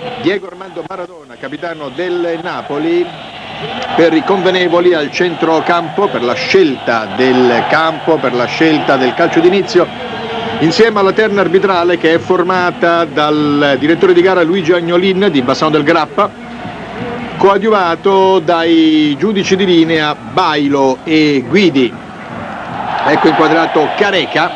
Diego Armando Maradona, capitano del Napoli, per i convenevoli al centrocampo, per la scelta del campo, per la scelta del calcio d'inizio, insieme alla terna arbitrale che è formata dal direttore di gara Luigi Agnolin di Bassano del Grappa, coadiuvato dai giudici di linea Bailo e Guidi. Ecco inquadrato Careca,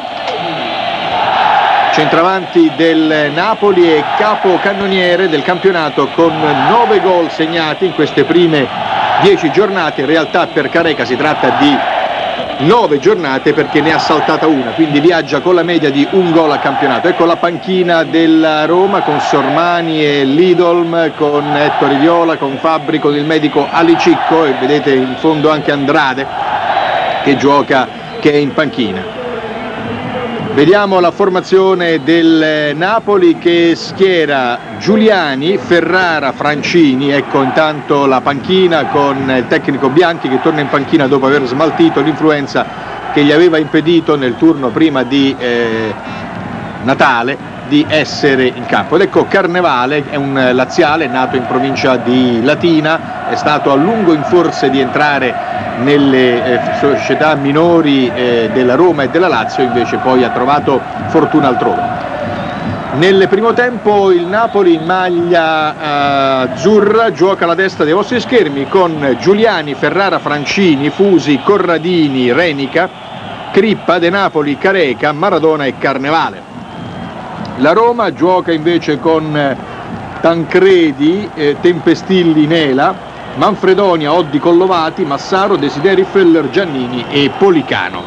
centravanti del Napoli e capocannoniere del campionato, con 9 gol segnati in queste prime 10 giornate. In realtà per Careca si tratta di 9 giornate perché ne ha saltata una, quindi viaggia con la media di 1 gol a campionato. Ecco la panchina della Roma con Sormani e Lidolm, con Ettore Viola, con Fabbri, con il medico Ali Cicco, e vedete in fondo anche Andrade che gioca, che è in panchina. Vediamo la formazione del Napoli che schiera Giuliani, Ferrara, Francini. Ecco intanto la panchina con il tecnico Bianchi che torna in panchina dopo aver smaltito l'influenza che gli aveva impedito nel turno prima di Natale di essere in campo. Ed ecco Carnevale, è un laziale nato in provincia di Latina, è stato a lungo in forze di entrare nelle società minori della Roma e della Lazio, invece poi ha trovato fortuna altrove. Nel primo tempo il Napoli in maglia azzurra gioca alla destra dei vostri schermi con Giuliani, Ferrara, Francini, Fusi, Corradini, Renica, Crippa, De Napoli, Careca, Maradona e Carnevale. La Roma gioca invece con Tancredi, Tempestilli, Nela, Manfredonia, Oddi, Collovati, Massaro, Desideri, Feller, Giannini e Policano.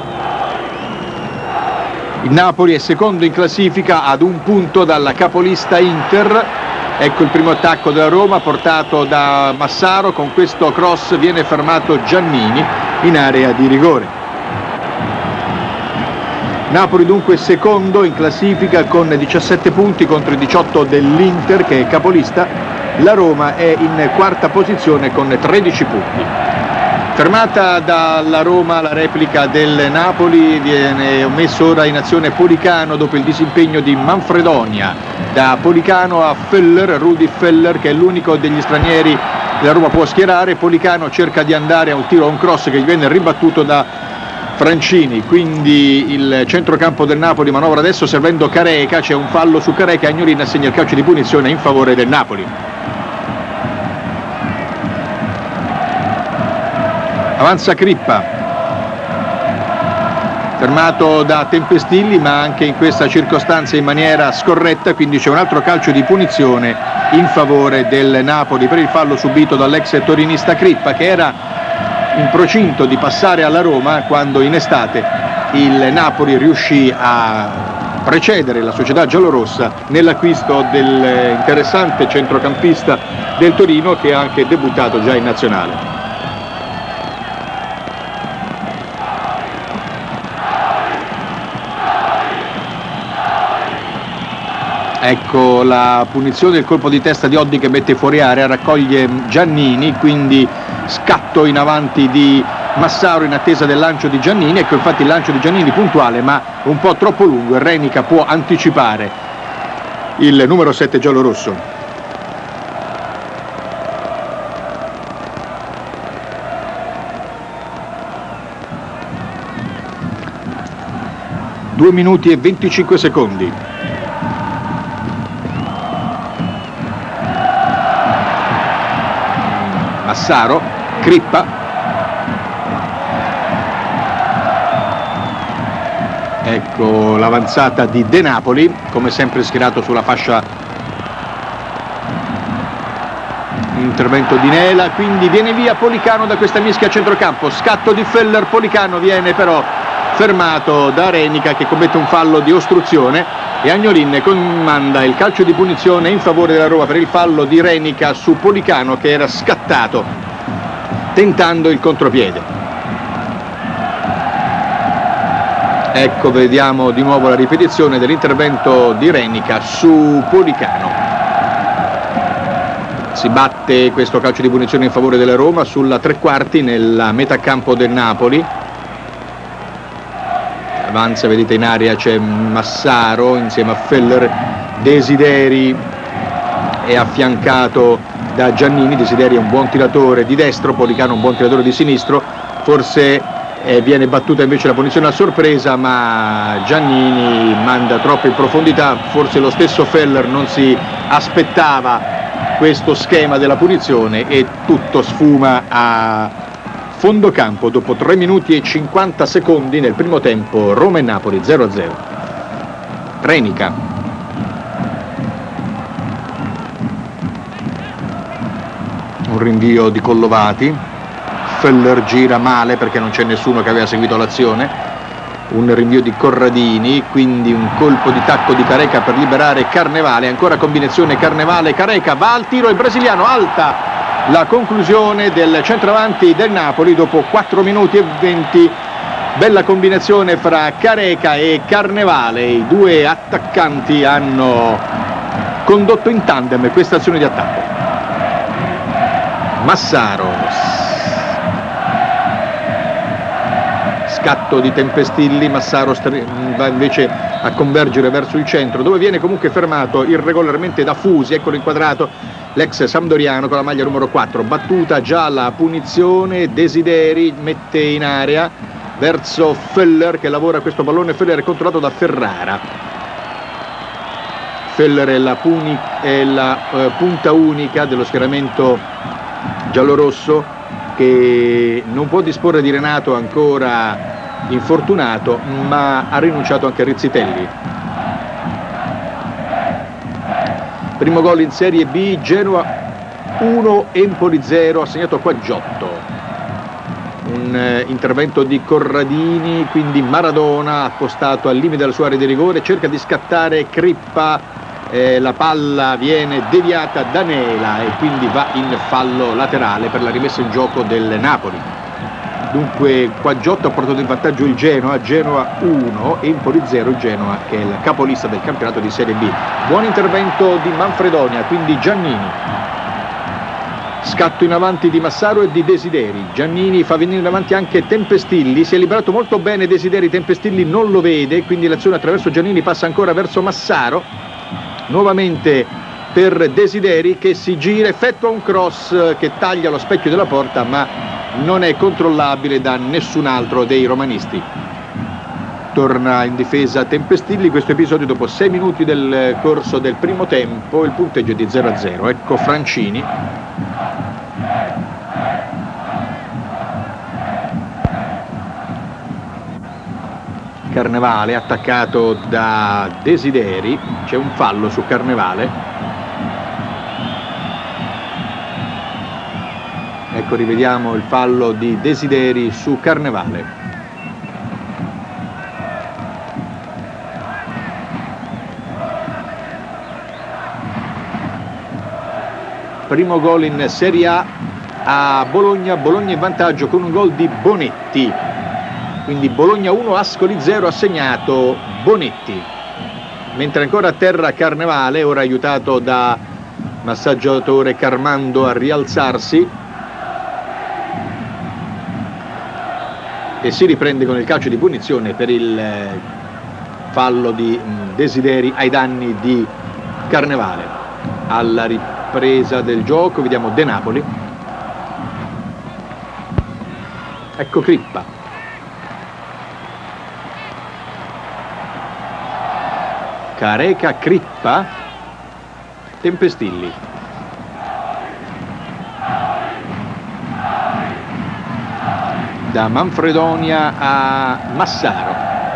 Il Napoli è secondo in classifica ad 1 punto dalla capolista Inter. Ecco il primo attacco della Roma portato da Massaro, con questo cross viene fermato Giannini in area di rigore. Napoli dunque secondo in classifica con 17 punti contro i 18 dell'Inter che è capolista. La Roma è in quarta posizione con 13 punti. Fermata dalla Roma la replica del Napoli, viene messo ora in azione Policano dopo il disimpegno di Manfredonia. Da Policano a Feller, Rudi Feller, che è l'unico degli stranieri che la Roma può schierare. Policano cerca di andare a un tiro, a un cross che gli viene ribattuto da Francini, quindi il centrocampo del Napoli manovra adesso servendo Careca, c'è un fallo su Careca, Agnolin assegna il calcio di punizione in favore del Napoli. Avanza Crippa, fermato da Tempestilli, ma anche in questa circostanza in maniera scorretta, quindi c'è un altro calcio di punizione in favore del Napoli per il fallo subito dall'ex torinista Crippa, che era in procinto di passare alla Roma quando in estate il Napoli riuscì a precedere la società giallorossa nell'acquisto dell'interessante centrocampista del Torino, che ha anche debuttato già in nazionale. Ecco la punizione, il colpo di testa di Oddi che mette fuori area, raccoglie Giannini, quindi scatto in avanti di Massaro in attesa del lancio di Giannini. Ecco infatti il lancio di Giannini puntuale ma un po' troppo lungo, e Renica può anticipare il numero 7 giallorosso. Due minuti e 25 secondi. Massaro, Crippa, ecco l'avanzata di De Napoli, come sempre schierato sulla fascia, intervento di Nela, quindi viene via Policano da questa mischia a centrocampo, scatto di Feller, Policano viene però fermato da Renica che commette un fallo di ostruzione e Agnolin comanda il calcio di punizione in favore della Roma per il fallo di Renica su Policano, che era scattato tentando il contropiede. Ecco, vediamo di nuovo la ripetizione dell'intervento di Renica su Policano. Si batte questo calcio di punizione in favore della Roma sulla tre quarti nella metà campo del Napoli. Avanza, vedete in area c'è Massaro insieme a Feller, Desideri, è affiancato da Giannini. Desideri è un buon tiratore di destro, Policano un buon tiratore di sinistro, forse viene battuta invece la punizione a sorpresa, ma Giannini manda troppo in profondità, forse lo stesso Feller non si aspettava questo schema della punizione e tutto sfuma a fondo campo dopo 3 minuti e 50 secondi nel primo tempo. Roma e Napoli 0-0. Renica. Un rinvio di Collovati, Feller gira male perché non c'è nessuno che aveva seguito l'azione. Un rinvio di Corradini, quindi un colpo di tacco di Careca per liberare Carnevale, ancora combinazione Carnevale-Careca, va al tiro il brasiliano, alta la conclusione del centravanti del Napoli dopo 4 minuti e 20, bella combinazione fra Careca e Carnevale, i due attaccanti hanno condotto in tandem questa azione di attacco. Massaro, scatto di Tempestilli, Massaro va invece a convergere verso il centro dove viene comunque fermato irregolarmente da Fusi, eccolo inquadrato l'ex sampdoriano con la maglia numero 4, battuta già la punizione, Desideri mette in area verso Feller che lavora questo pallone, Feller è controllato da Ferrara. Feller è la punta unica dello schieramento giallorosso che non può disporre di Renato ancora infortunato, ma ha rinunciato anche a Rizzitelli. Primo gol in Serie B, Genoa 1, Empoli 0, ha segnato Quaggiotto. Un intervento di Corradini, quindi Maradona appostato al limite della sua area di rigore, cerca di scattare Crippa, la palla viene deviata da Nela e quindi va in fallo laterale per la rimessa in gioco del Napoli. Dunque Quaggiotto ha portato in vantaggio il Genoa, Genoa 1, Empoli 0, il Genoa che è il capolista del campionato di Serie B. Buon intervento di Manfredonia, quindi Giannini. Scatto in avanti di Massaro e di Desideri, Giannini fa venire in avanti anche Tempestilli, si è liberato molto bene Desideri, Tempestilli non lo vede, quindi l'azione attraverso Giannini passa ancora verso Massaro, nuovamente per Desideri che si gira, effettua un cross che taglia lo specchio della porta ma non è controllabile da nessun altro dei romanisti. Torna in difesa Tempestilli, questo episodio dopo 6 minuti del corso del primo tempo, il punteggio è di 0-0. Ecco Francini. Carnevale attaccato da Desideri, c'è un fallo su Carnevale. Ecco, rivediamo il fallo di Desideri su Carnevale. Primo gol in Serie A Bologna, Bologna in vantaggio con un gol di Bonetti. Quindi Bologna 1, Ascoli 0, ha segnato Bonetti. Mentre ancora a terra Carnevale, ora aiutato da massaggiatore Carmando a rialzarsi. E si riprende con il calcio di punizione per il fallo di Desideri ai danni di Carnevale. Alla ripresa del gioco vediamo De Napoli. Ecco Crippa. Careca, Crippa, Tempestilli. Da Manfredonia a Massaro.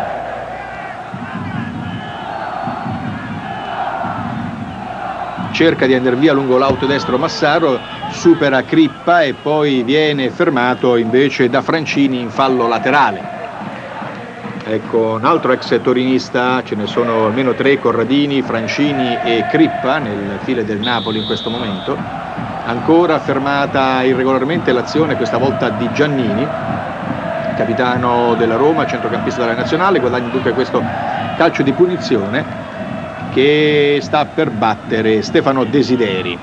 Cerca di andare via lungo l'auto destro Massaro, supera Crippa e poi viene fermato invece da Francini in fallo laterale. Ecco un altro ex torinista, ce ne sono almeno 3, Corradini, Francini e Crippa nel file del Napoli in questo momento. Ancora fermata irregolarmente l'azione, questa volta di Giannini, capitano della Roma, centrocampista della nazionale, guadagna dunque questo calcio di punizione che sta per battere Stefano Desideri.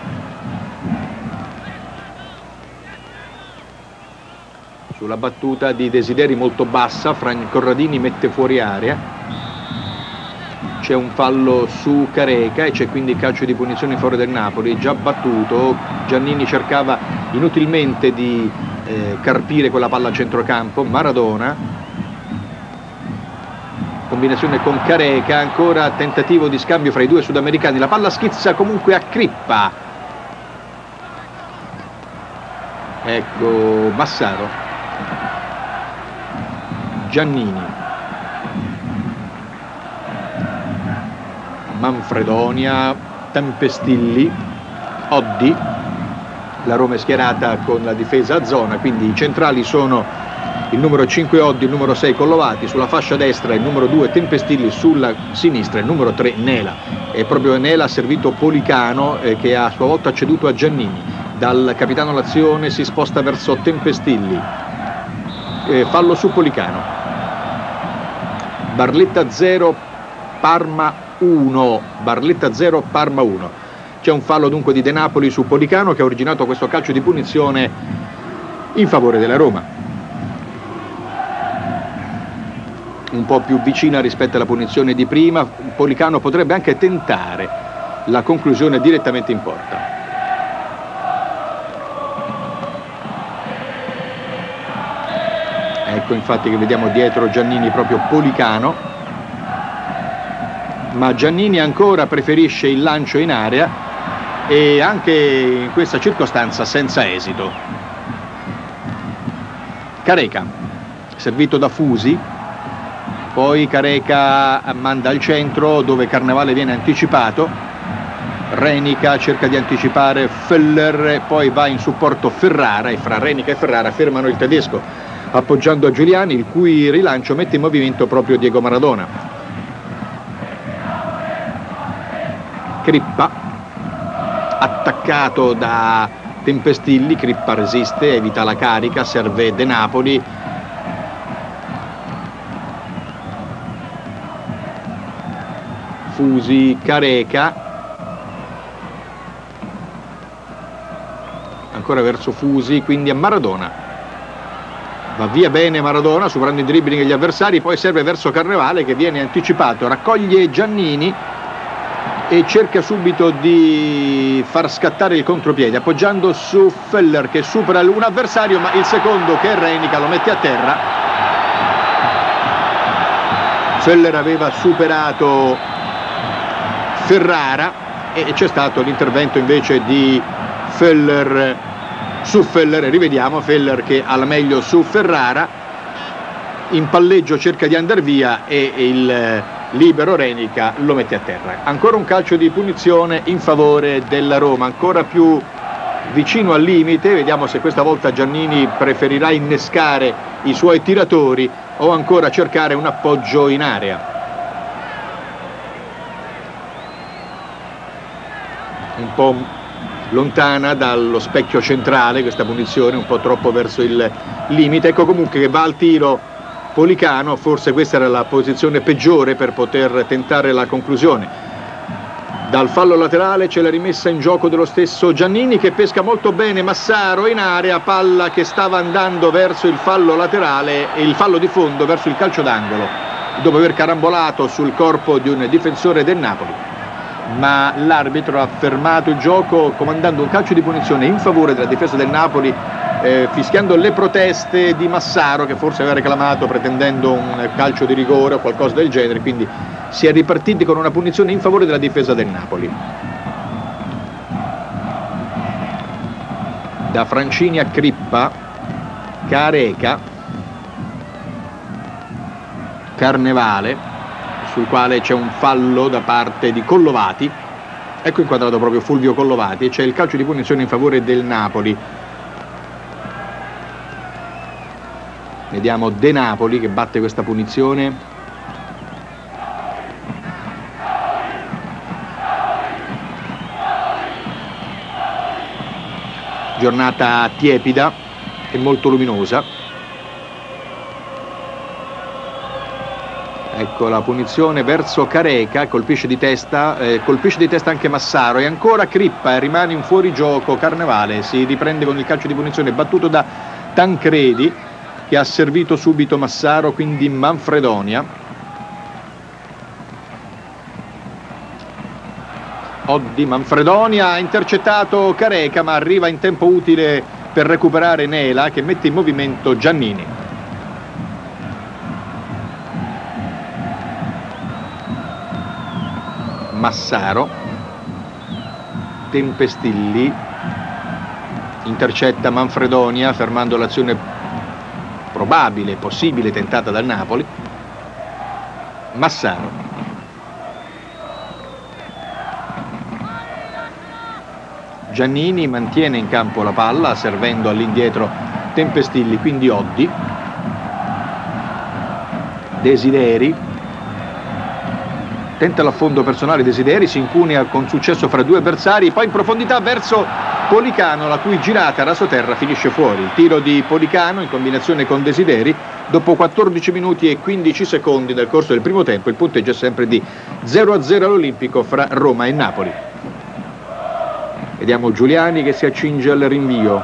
Sulla battuta di Desideri molto bassa, Corradini mette fuori area. c'è un fallo su Careca e c'è quindi calcio di punizione in favore del Napoli, già battuto. Giannini cercava inutilmente di carpire quella palla a centrocampo. Maradona, combinazione con Careca, ancora tentativo di scambio fra i due sudamericani, la palla schizza comunque a Crippa, ecco Massaro, Giannini, Manfredonia, Tempestilli, Oddi. La Roma è schierata con la difesa a zona, quindi i centrali sono il numero 5 Oddi, il numero 6 Collovati, sulla fascia destra il numero 2 Tempestilli, sulla sinistra il numero 3 Nela. E proprio Nela ha servito Policano che a sua volta ha ceduto a Giannini. Dal capitano l'azione si sposta verso Tempestilli, fallo su Policano. Barletta 0, Parma 1, Barletta 0, Parma 1. C'è un fallo dunque di De Napoli su Policano che ha originato questo calcio di punizione in favore della Roma. Un po' più vicina rispetto alla punizione di prima, Policano potrebbe anche tentare la conclusione direttamente in porta. Ecco infatti che vediamo dietro Giannini proprio Policano, ma Giannini ancora preferisce il lancio in area e anche in questa circostanza senza esito. Careca, servito da Fusi, poi Careca manda al centro dove Carnevale viene anticipato, Renica cerca di anticipare Feller, poi va in supporto Ferrara e fra Renica e Ferrara fermano il tedesco appoggiando a Giuliani, il cui rilancio mette in movimento proprio Diego Maradona. Crippa, attaccato da Tempestilli, Crippa resiste, evita la carica, serve De Napoli. Fusi, Careca, ancora verso Fusi, quindi a Maradona. Va via bene Maradona, superando i dribbling degli avversari, poi serve verso Carnevale che viene anticipato, raccoglie Giannini e cerca subito di far scattare il contropiede appoggiando su Feller che supera un avversario, ma il secondo che è Renica lo mette a terra. Feller aveva superato Ferrara e c'è stato l'intervento invece di Feller su Feller. Rivediamo Feller che ha la meglio su Ferrara, in palleggio cerca di andare via e il libero Renica lo mette a terra. Ancora un calcio di punizione in favore della Roma, ancora più vicino al limite. Vediamo se questa volta Giannini preferirà innescare i suoi tiratori o ancora cercare un appoggio in area. Un po' lontana dallo specchio centrale questa punizione, un po' troppo verso il limite. Ecco comunque che va al tiro Policano, forse questa era la posizione peggiore per poter tentare la conclusione. Dal fallo laterale c'è la rimessa in gioco dello stesso Giannini che pesca molto bene Massaro in area, palla che stava andando verso il fallo laterale e il fallo di fondo verso il calcio d'angolo dopo aver carambolato sul corpo di un difensore del Napoli. Ma l'arbitro ha fermato il gioco comandando un calcio di punizione in favore della difesa del Napoli, fischiando le proteste di Massaro che forse aveva reclamato pretendendo un calcio di rigore o qualcosa del genere, quindi si è ripartiti con una punizione in favore della difesa del Napoli. Da Francini a Crippa, Careca, Carnevale, sul quale c'è un fallo da parte di Collovati. Ecco inquadrato proprio Fulvio Collovati e c'è il calcio di punizione in favore del Napoli. Vediamo De Napoli che batte questa punizione. Giornata tiepida e molto luminosa. Ecco la punizione verso Careca, colpisce di testa anche Massaro e ancora Crippa, rimane in fuorigioco Carnevale, si riprende con il calcio di punizione battuto da Tancredi che ha servito subito Massaro, quindi Manfredonia. Oddi, Manfredoni ha intercettato Careca, ma arriva in tempo utile per recuperare Nela, che mette in movimento Giannini. Massaro, Tempestilli, intercetta Manfredonia, fermando l'azione probabile, possibile, tentata dal Napoli. Massaro, Giannini mantiene in campo la palla, servendo all'indietro Tempestilli, quindi Oddi. Desideri, tenta l'affondo personale Desideri, si incunea con successo fra due avversari, poi in profondità verso Policano, la cui girata rasoterra finisce fuori. Il tiro di Policano in combinazione con Desideri. Dopo 14 minuti e 15 secondi del corso del primo tempo, il punteggio è sempre di 0-0 all'Olimpico fra Roma e Napoli. Vediamo Giuliani che si accinge al rinvio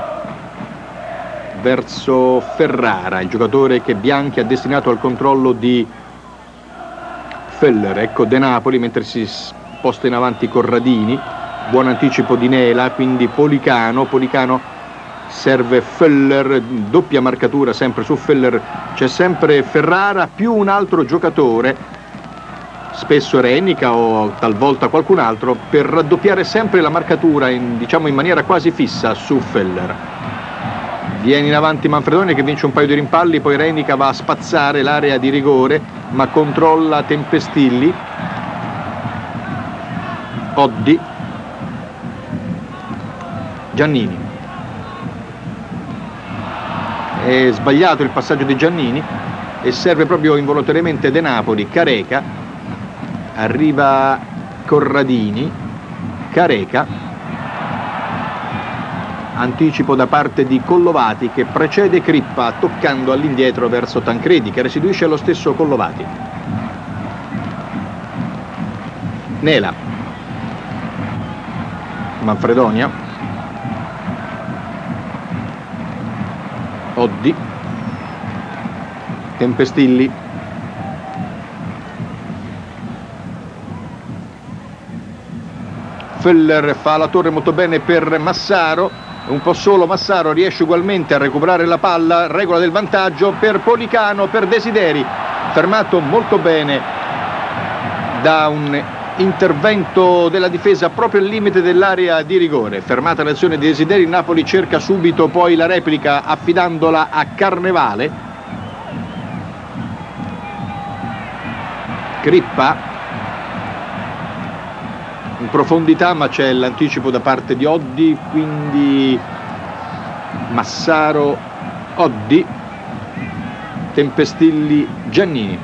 verso Ferrara, il giocatore che Bianchi ha destinato al controllo di Feller. Ecco De Napoli mentre si sposta in avanti Corradini. Buon anticipo di Nela, quindi Policano serve Feller, doppia marcatura sempre su Feller, c'è sempre Ferrara più un altro giocatore, spesso Renica o talvolta qualcun altro, per raddoppiare sempre la marcatura diciamo in maniera quasi fissa su Feller. Viene in avanti Manfredoni che vince un paio di rimpalli, poi Renica va a spazzare l'area di rigore ma controlla Tempestilli. Oddi, Giannini, è sbagliato il passaggio di Giannini e serve proprio involontariamente De Napoli. Careca, arriva Corradini, Careca, anticipo da parte di Collovati che precede Crippa toccando all'indietro verso Tancredi che restituisce allo stesso Collovati. Nela, Manfredonia, Oddi, Tempestilli, Feller fa la torre molto bene per Massaro, un po' solo Massaro riesce ugualmente a recuperare la palla, regola del vantaggio per Policano, per Desideri, fermato molto bene da un intervento della difesa proprio al limite dell'area di rigore. Fermata l'azione di Desideri, Napoli cerca subito poi la replica affidandola a Carnevale. Crippa in profondità ma c'è l'anticipo da parte di Oddi, quindi Massaro, Oddi, Tempestilli, Giannini.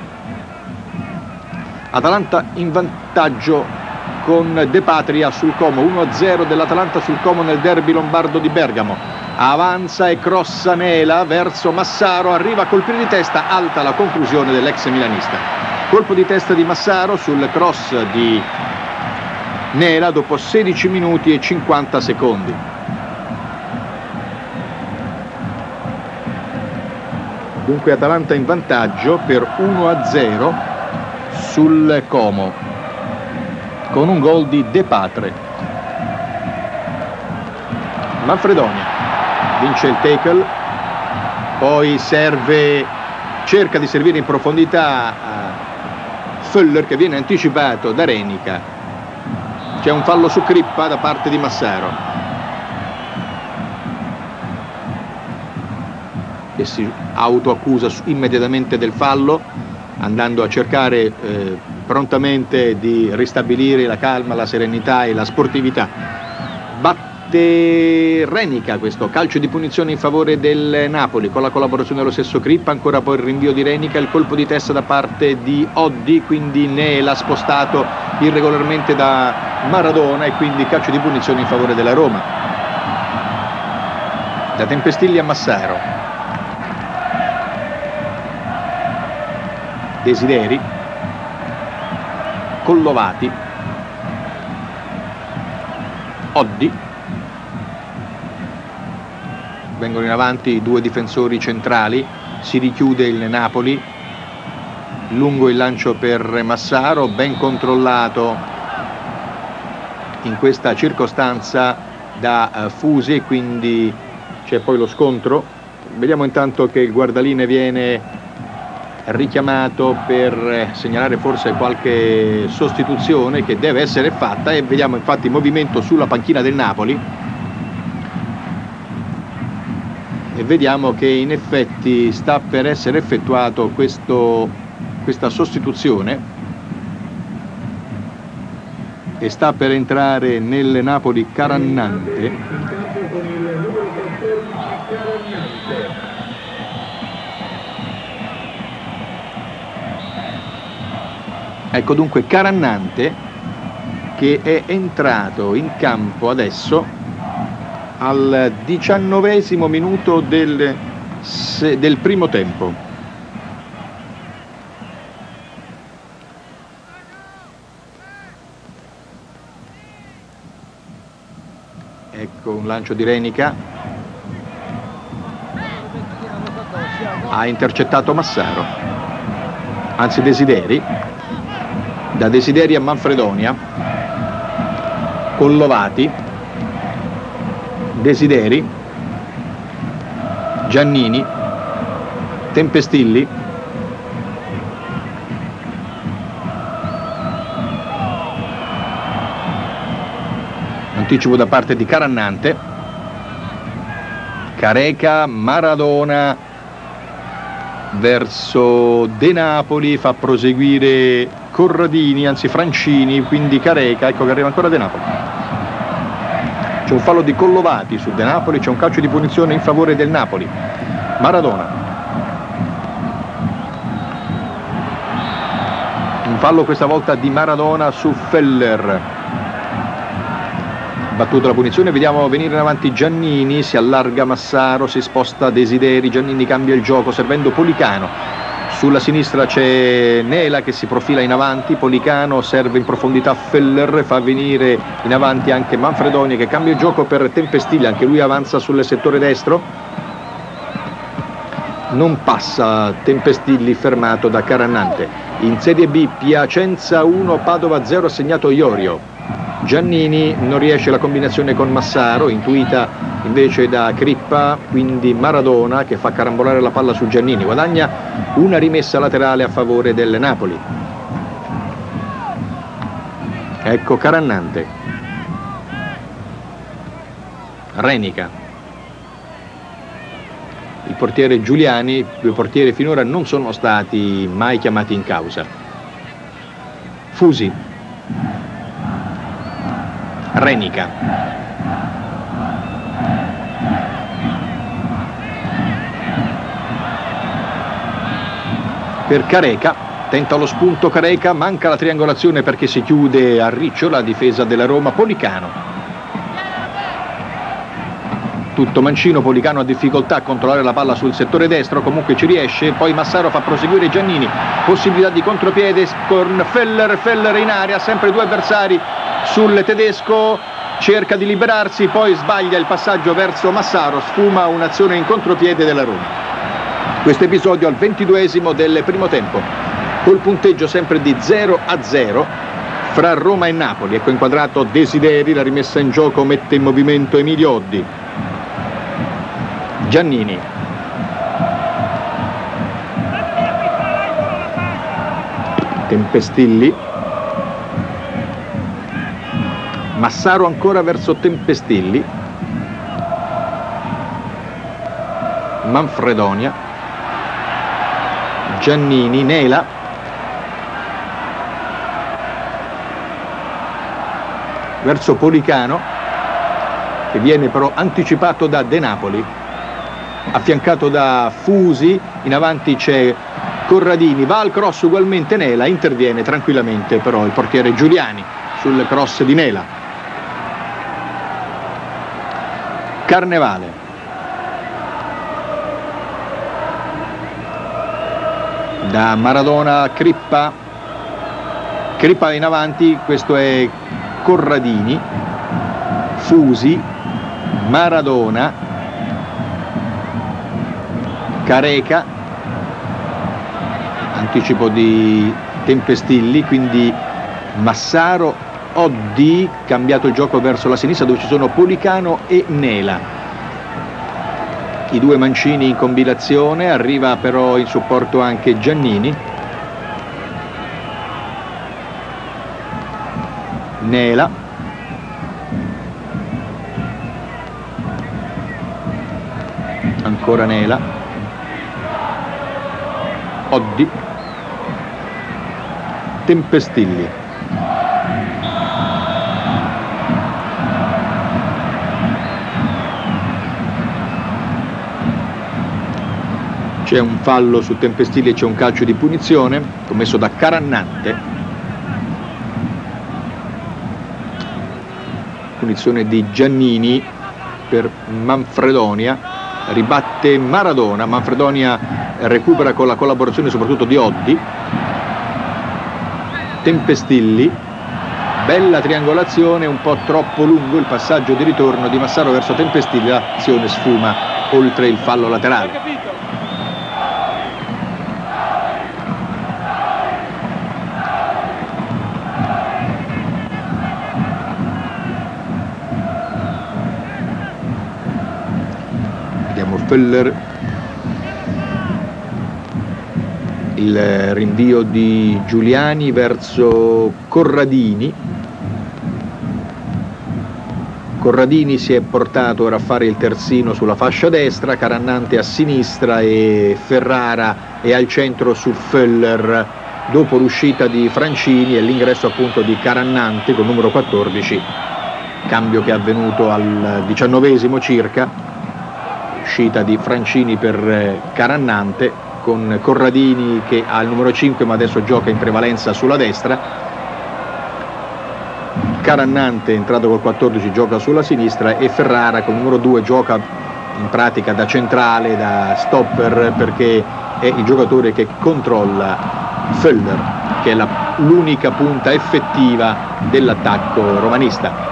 Atalanta in vantaggio con De Patria sul Como, 1-0 dell'Atalanta sul Como nel derby lombardo di Bergamo. Avanza e crossa Nela verso Massaro, arriva a colpire di testa, alta la conclusione dell'ex milanista. Colpo di testa di Massaro sul cross di Nela dopo 16 minuti e 50 secondi. Dunque Atalanta in vantaggio per 1-0 sul Como con un gol di De Patria. Manfredonia vince il tackle, poi cerca di servire in profondità a Feller che viene anticipato da Renica. C'è un fallo su Crippa da parte di Massaro e si autoaccusa immediatamente del fallo, andando a cercare prontamente di ristabilire la calma, la serenità e la sportività. Batte Renica questo calcio di punizione in favore del Napoli con la collaborazione dello stesso Crippa, ancora poi il rinvio di Renica, il colpo di testa da parte di Oddi, quindi Nela spostato irregolarmente da Maradona e quindi calcio di punizione in favore della Roma. Da Tempestilli a Massaro. Desideri, Collovati, Oddi, vengono in avanti i due difensori centrali, si richiude il Napoli, lungo il lancio per Massaro, ben controllato in questa circostanza da Fusi, e quindi c'è poi lo scontro. Vediamo intanto che il guardaline viene richiamato per segnalare forse qualche sostituzione che deve essere fatta, e vediamo infatti il movimento sulla panchina del Napoli e vediamo che in effetti sta per essere effettuato questa sostituzione e sta per entrare nel Napoli Carannante. Ecco dunque Carannante che è entrato in campo adesso al 19° minuto del primo tempo. Ecco un lancio di Renica, ha intercettato Massaro, anzi Desideri. Da Desideri a Manfredonia, Collovati, Desideri, Giannini, Tempestilli, anticipo da parte di Carannante, Careca, Maradona verso De Napoli, fa proseguire Corradini, anzi Francini, quindi Careca, ecco che arriva ancora De Napoli. C'è un fallo di Collovati su De Napoli, c'è un calcio di punizione in favore del Napoli. Maradona. Un fallo questa volta di Maradona su Feller. Battuta la punizione, vediamo venire in avanti Giannini, si allarga Massaro, si sposta Desideri, Giannini cambia il gioco servendo Policano. Sulla sinistra c'è Nela che si profila in avanti, Policano serve in profondità Feller, fa venire in avanti anche Manfredoni che cambia il gioco per Tempestilli, anche lui avanza sul settore destro. Non passa Tempestilli, fermato da Carannante. In Serie B Piacenza 1, Padova 0, ha segnato Iorio. Giannini non riesce la combinazione con Massaro, intuita invece da Crippa, quindi Maradona che fa carambolare la palla su Giannini, guadagna una rimessa laterale a favore del Napoli. Ecco Carannante, Renica, il portiere Giuliani. I due portieri finora non sono stati mai chiamati in causa. Fusi, Renica, per Careca, tenta lo spunto Careca, manca la triangolazione perché si chiude a riccio la difesa della Roma. Policano, tutto mancino, Policano ha difficoltà a controllare la palla sul settore destro, comunque ci riesce, poi Massaro fa proseguire Giannini, possibilità di contropiede con Feller in area, sempre due avversari sul tedesco, cerca di liberarsi, poi sbaglia il passaggio verso Massaro, sfuma un'azione in contropiede della Roma. Questo episodio al 22° del primo tempo, col punteggio sempre di 0-0 fra Roma e Napoli. Ecco inquadrato Desideri, la rimessa in gioco mette in movimento Emilio Oddi. Giannini, Tempestilli, Massaro ancora verso Tempestilli, Manfredonia, Giannini, Nela, verso Policano che viene però anticipato da De Napoli, affiancato da Fusi, in avanti c'è Corradini, va al cross ugualmente Nela, interviene tranquillamente però il portiere Giuliani sul cross di Nela. Carnevale, da Maradona a Crippa, Crippa in avanti, questo è Corradini, Fusi, Maradona, Careca, anticipo di Tempestilli, quindi Massaro Oddi, cambiato il gioco verso la sinistra dove ci sono Policano e Nela. I due mancini in combinazione, arriva però in supporto anche Giannini. Nela. Ancora Nela. Oddi. Tempestilli. C'è un fallo su Tempestilli e c'è un calcio di punizione commesso da Carannante. Punizione di Giannini per Manfredonia. Ribatte Maradona. Manfredonia recupera con la collaborazione soprattutto di Oddi. Tempestilli, bella triangolazione, un po' troppo lungo il passaggio di ritorno di Massaro verso Tempestilli, l'azione sfuma oltre il fallo laterale. Vediamo Feller. Il rinvio di Giuliani verso Corradini. Corradini si è portato ora a fare il terzino sulla fascia destra, Carannante a sinistra e Ferrara è al centro su Feller dopo l'uscita di Francini e l'ingresso appunto di Carannante con numero 14, cambio che è avvenuto al 19esimo circa, uscita di Francini per Carannante con Corradini che ha il numero 5 ma adesso gioca in prevalenza sulla destra. Carannante entrato col 14 gioca sulla sinistra e Ferrara con il numero 2 gioca in pratica da centrale, da stopper, perché è il giocatore che controlla Feller, che è l'unica punta effettiva dell'attacco romanista.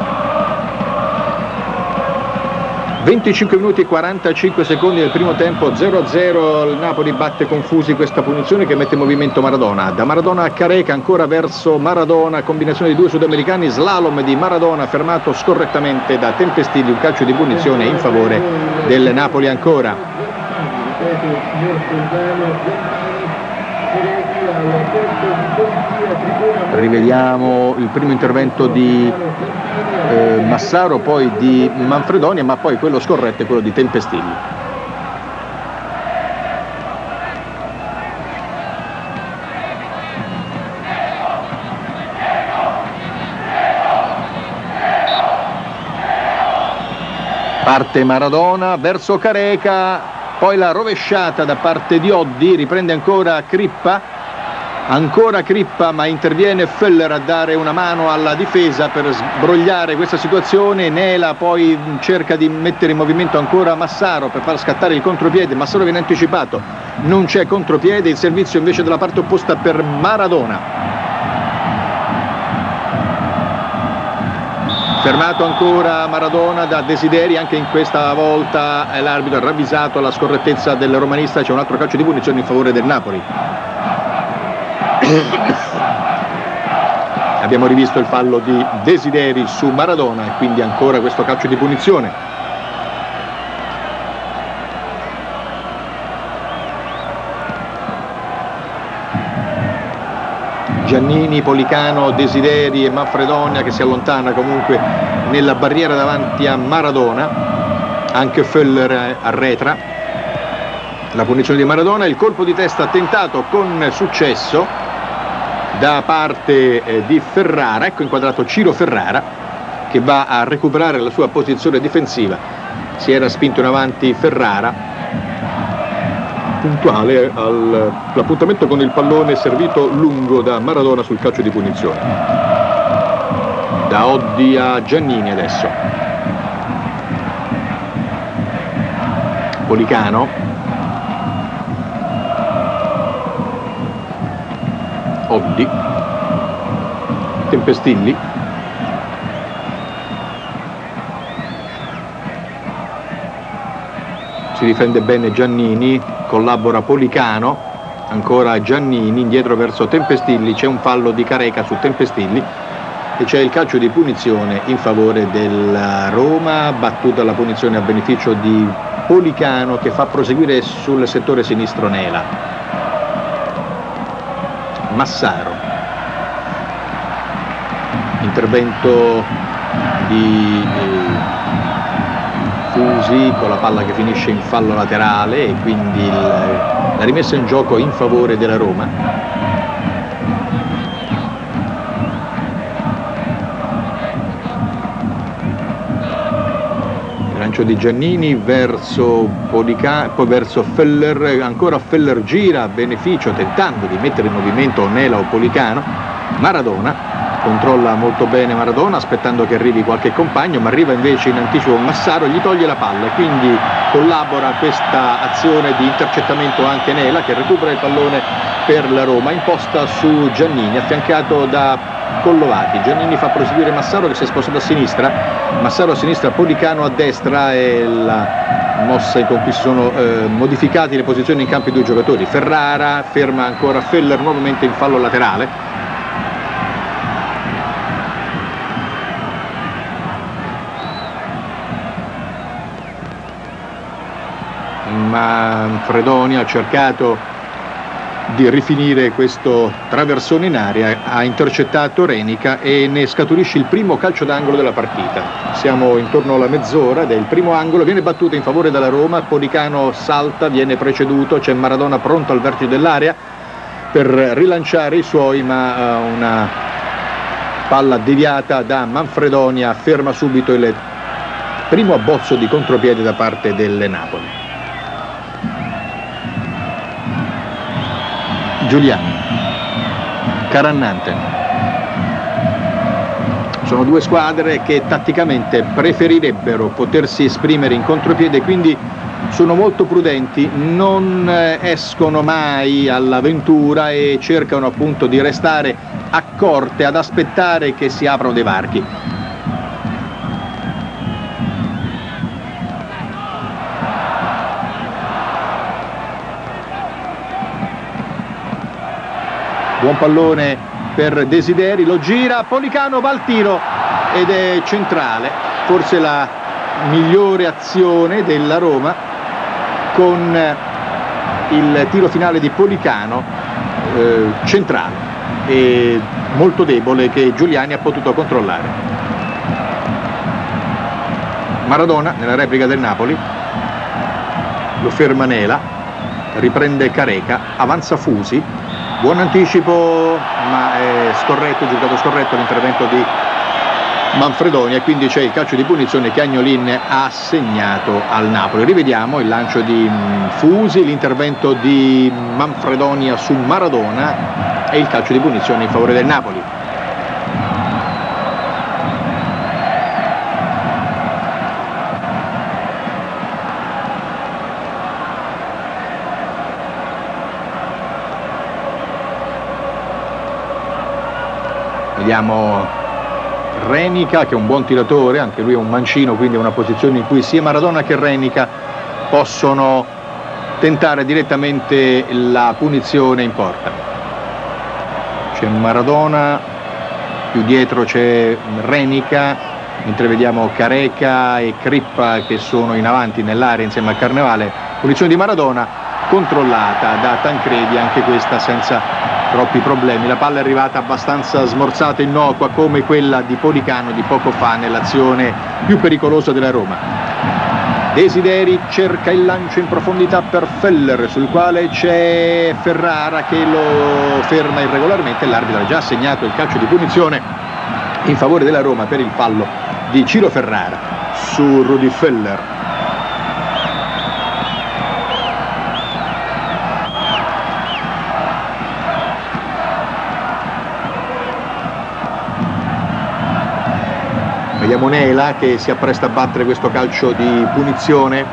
25 minuti e 45 secondi del primo tempo, 0-0, il Napoli batte confusi questa punizione che mette in movimento Maradona. Da Maradona a Careca, ancora verso Maradona, combinazione di due sudamericani, slalom di Maradona fermato scorrettamente da Tempestilli, un calcio di punizione in favore del Napoli ancora. Rivediamo il primo intervento di Massaro, poi di Manfredonia, ma poi quello scorretto è quello di Tempestilli. Parte Maradona verso Careca, poi la rovesciata da parte di Oddi, riprende ancora Crippa. Ancora Crippa, ma interviene Feller a dare una mano alla difesa per sbrogliare questa situazione. Nela poi cerca di mettere in movimento ancora Massaro per far scattare il contropiede. Massaro viene anticipato, non c'è contropiede, il servizio invece dalla parte opposta per Maradona. Fermato ancora Maradona da Desideri, anche in questa volta l'arbitro ha ravvisato la scorrettezza del romanista, c'è un altro calcio di punizione in favore del Napoli. Abbiamo rivisto il fallo di Desideri su Maradona e quindi ancora questo calcio di punizione. Giannini, Policano, Desideri e Manfredonia che si allontana comunque nella barriera davanti a Maradona. Anche Feller arretra. La punizione di Maradona, il colpo di testa tentato con successo da parte di Ferrara. Ecco inquadrato Ciro Ferrara che va a recuperare la sua posizione difensiva. Si era spinto in avanti Ferrara, puntuale all'appuntamento con il pallone servito lungo da Maradona sul calcio di punizione. Da Oddi a Giannini adesso. Policano. Oddi, Tempestilli, si difende bene Giannini, collabora Policano, ancora Giannini, indietro verso Tempestilli, c'è un fallo di Careca su Tempestilli e c'è il calcio di punizione in favore della Roma, battuta la punizione a beneficio di Policano che fa proseguire sul settore sinistro Nela. Massaro, intervento di Fusi con la palla che finisce in fallo laterale e quindi la rimessa in gioco in favore della Roma. Il lancio di Giannini verso Policano, poi verso Feller, ancora Feller gira a beneficio tentando di mettere in movimento Nela o Policano. Maradona controlla molto bene Maradona aspettando che arrivi qualche compagno, ma arriva invece in anticipo Massaro, gli toglie la palla e quindi collabora a questa azione di intercettamento anche Nela che recupera il pallone per la Roma, imposta su Giannini affiancato da Collovati. Giannini fa proseguire Massaro che si è spostato a sinistra, Massaro a sinistra, Policano a destra e la mossa in cui si sono modificati le posizioni in campo i due giocatori. Ferrara ferma ancora Feller nuovamente in fallo laterale. Manfredoni ha cercato di rifinire questo traversone in aria, ha intercettato Renica e ne scaturisce il primo calcio d'angolo della partita. Siamo intorno alla mezz'ora ed è il primo angolo, viene battuto in favore della Roma, Policano salta, viene preceduto, c'è Maradona pronto al vertice dell'area per rilanciare i suoi, ma una palla deviata da Manfredoni ferma subito il primo abbozzo di contropiede da parte del Napoli. Giuliani, Carannante, sono due squadre che tatticamente preferirebbero potersi esprimere in contropiede, quindi sono molto prudenti, non escono mai all'avventura e cercano appunto di restare accorte ad aspettare che si aprano dei varchi. Buon pallone per Desideri, lo gira, Policano va al tiro ed è centrale, forse la migliore azione della Roma con il tiro finale di Policano centrale e molto debole che Giuliani ha potuto controllare. Maradona nella replica del Napoli, lo ferma Nela, riprende Careca, avanza Fusi. Buon anticipo, ma è scorretto, giocato scorretto l'intervento di Manfredoni e quindi c'è il calcio di punizione che Agnolin ha assegnato al Napoli. Rivediamo il lancio di Fusi, l'intervento di Manfredoni su Maradona e il calcio di punizione in favore del Napoli. Vediamo Renica che è un buon tiratore, anche lui è un mancino, quindi è una posizione in cui sia Maradona che Renica possono tentare direttamente la punizione in porta. C'è Maradona, più dietro c'è Renica, mentre vediamo Careca e Crippa che sono in avanti nell'area insieme a Carnevale. Punizione di Maradona controllata da Tancredi, anche questa senza troppi problemi. La palla è arrivata abbastanza smorzata e innocua come quella di Policano di poco fa nell'azione più pericolosa della Roma. Desideri cerca il lancio in profondità per Feller, sul quale c'è Ferrara che lo ferma irregolarmente. L'arbitro ha già assegnato il calcio di punizione in favore della Roma per il fallo di Ciro Ferrara su Rudi Feller. Vediamo Nela che si appresta a battere questo calcio di punizione.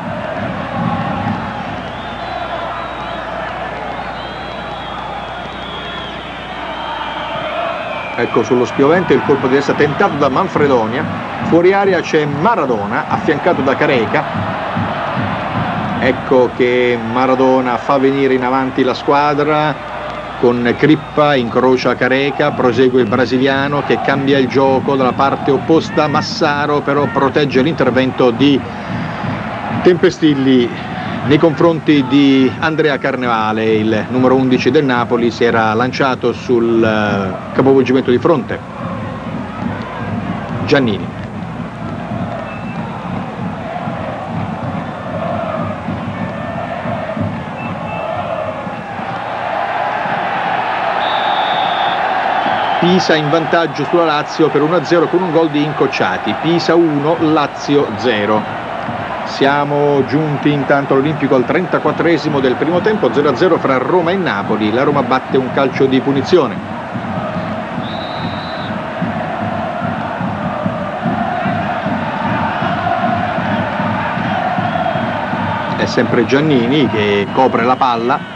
Ecco sullo spiovente il colpo di testa tentato da Manfredonia. Fuori area c'è Maradona affiancato da Careca. Ecco che Maradona fa venire in avanti la squadra con Crippa, incrocia Careca, prosegue il brasiliano che cambia il gioco dalla parte opposta. Massaro però protegge l'intervento di Tempestilli nei confronti di Andrea Carnevale. Il numero 11 del Napoli si era lanciato sul capovolgimento di fronte. Giannini. Pisa in vantaggio sulla Lazio per 1-0 con un gol di Incocciati. Pisa 1, Lazio 0. Siamo giunti intanto all'Olimpico al 34esimo del primo tempo, 0-0 fra Roma e Napoli. La Roma batte un calcio di punizione. È sempre Giannini che copre la palla.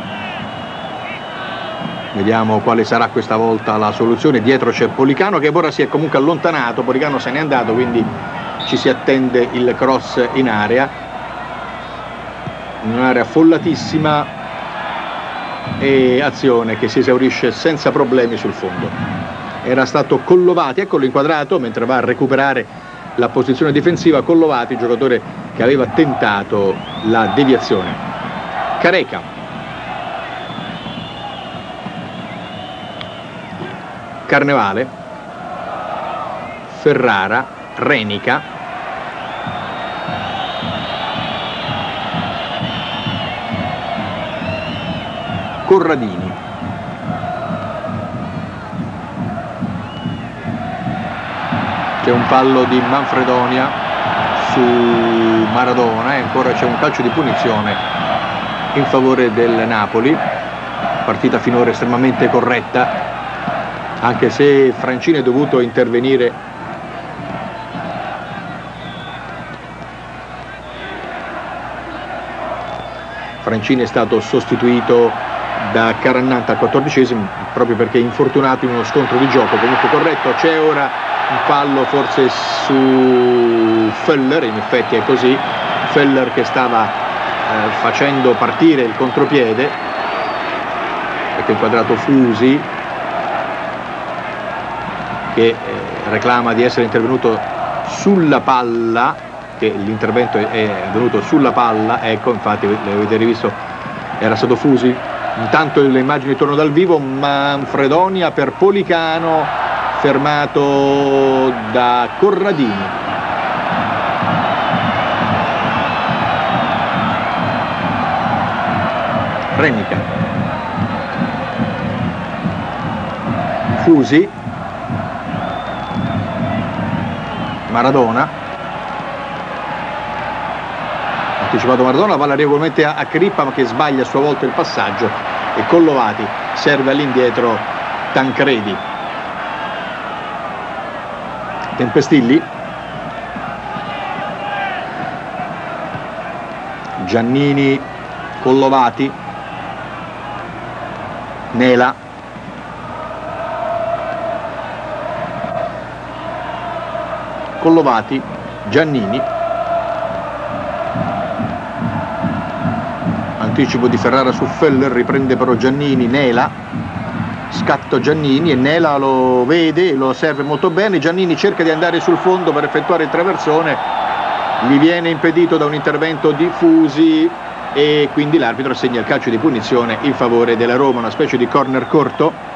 Vediamo quale sarà questa volta la soluzione. Dietro c'è Policano che ora si è comunque allontanato. Policano se n'è andato, quindi ci si attende il cross in area. In un'area affollatissima e azione che si esaurisce senza problemi sul fondo. Era stato Collovati, eccolo inquadrato mentre va a recuperare la posizione difensiva. Collovati, giocatore che aveva tentato la deviazione. Careca. Carnevale, Ferrara, Renica, Corradini, c'è un fallo di Manfredonia su Maradona e ancora c'è un calcio di punizione in favore del Napoli. Partita finora estremamente corretta, anche se Francini è dovuto intervenire Francini è stato sostituito da Carannanta al 14esimo proprio perché è infortunato in uno scontro di gioco. Comunque corretto, c'è ora un fallo forse su Feller, in effetti è così, Feller che stava facendo partire il contropiede, ecco inquadrato Fusi che reclama di essere intervenuto sulla palla, che l'intervento è avvenuto sulla palla, ecco infatti l'avete rivisto, era stato Fusi. Intanto le immagini tornano dal vivo. Manfredonia per Policano, fermato da Corradini. Renica, Fusi, Maradona, anticipato Maradona, la palla regolarmente a Crippa ma che sbaglia a sua volta il passaggio e Collovati serve all'indietro Tancredi. Tempestilli, Giannini, Collovati, Nela, Collovati, Giannini, anticipo di Ferrara su Feller, riprende però Giannini, Nela, scatto Giannini e Nela lo vede, lo serve molto bene. Giannini cerca di andare sul fondo per effettuare il traversone, gli viene impedito da un intervento di Fusi e quindi l'arbitro segna il calcio di punizione in favore della Roma, una specie di corner corto.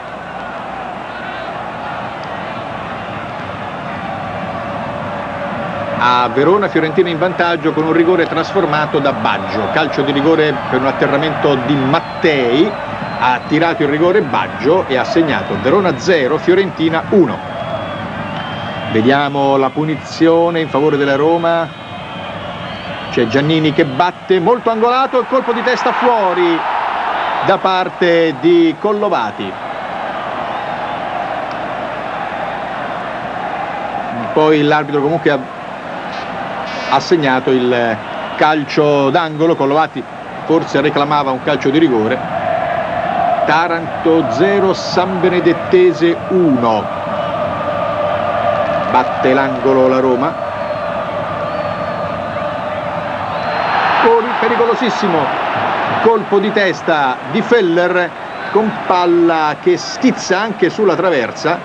A Verona Fiorentina in vantaggio con un rigore trasformato da Baggio, calcio di rigore per un atterramento di Mattei, ha tirato il rigore Baggio e ha segnato. Verona 0, Fiorentina 1. Vediamo la punizione in favore della Roma, c'è Giannini che batte, molto angolato, il colpo di testa fuori da parte di Collovati. Poi l'arbitro comunque ha segnato il calcio d'angolo. Collovati forse reclamava un calcio di rigore. Taranto 0, San Benedettese 1. Batte l'angolo la Roma. Pericolosissimo colpo di testa di Feller con palla che schizza anche sulla traversa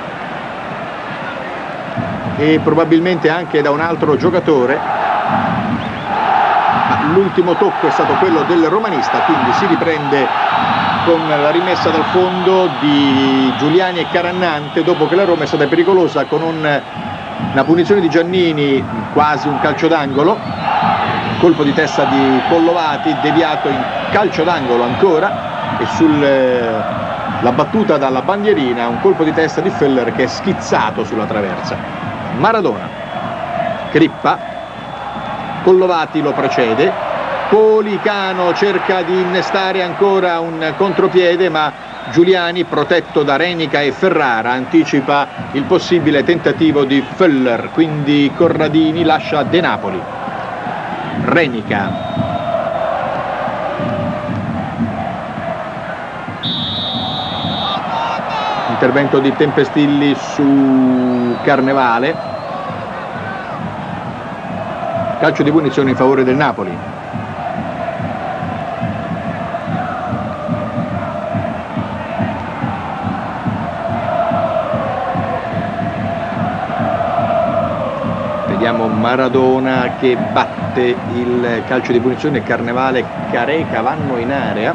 e probabilmente anche da un altro giocatore, ma l'ultimo tocco è stato quello del romanista, quindi si riprende con la rimessa dal fondo di Giuliani e Carannante dopo che la Roma è stata pericolosa con una punizione di Giannini, quasi un calcio d'angolo, colpo di testa di Collovati deviato in calcio d'angolo ancora, e sulla battuta dalla bandierina un colpo di testa di Feller che è schizzato sulla traversa. Maradona, Crippa, Collovati lo precede, Policano cerca di innestare ancora un contropiede, ma Giuliani, protetto da Renica e Ferrara, anticipa il possibile tentativo di Feller, quindi Corradini lascia De Napoli. Renica, intervento di Tempestilli su Carnevale, calcio di punizione in favore del Napoli. Vediamo Maradona che batte il calcio di punizione, Carnevale, Careca vanno in area.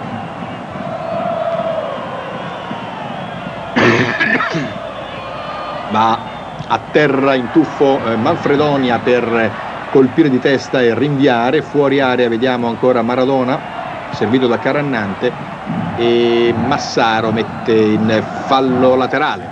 Va a terra in tuffo Manfredonia per colpire di testa e rinviare, fuori area vediamo ancora Maradona servito da Carannante e Massaro mette in fallo laterale.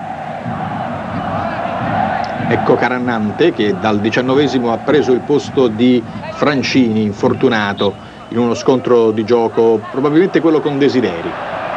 Ecco Carannante che dal 19esimo ha preso il posto di Francini, infortunato in uno scontro di gioco, probabilmente quello con Desideri.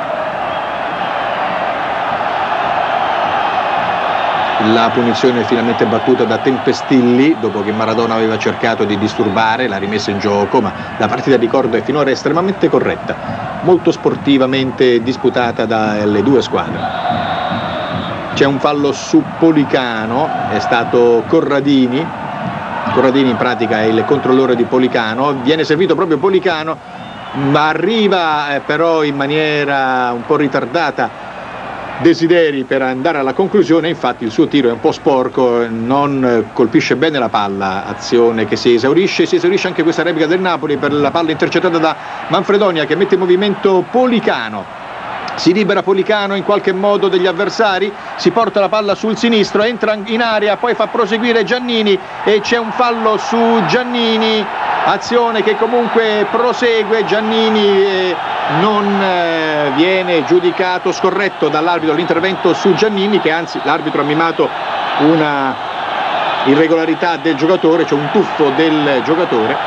La punizione è finalmente battuta da Tempestilli dopo che Maradona aveva cercato di disturbare la rimessa in gioco, ma la partita, ricordo, è finora estremamente corretta, molto sportivamente disputata dalle due squadre. C'è un fallo su Policano, è stato Corradini in pratica è il controllore di Policano, viene servito proprio Policano, ma arriva però in maniera un po' ritardata Desideri per andare alla conclusione, infatti il suo tiro è un po' sporco, non colpisce bene la palla, azione che si esaurisce anche questa replica del Napoli per la palla intercettata da Manfredonia che mette in movimento Policano. Si libera Policano in qualche modo degli avversari, si porta la palla sul sinistro, entra in area, poi fa proseguire Giannini e c'è un fallo su Giannini, azione che comunque prosegue. Giannini non viene giudicato scorretto dall'arbitro l'intervento su Giannini, che anzi l'arbitro ha mimato una irregolarità del giocatore, cioè un tuffo del giocatore.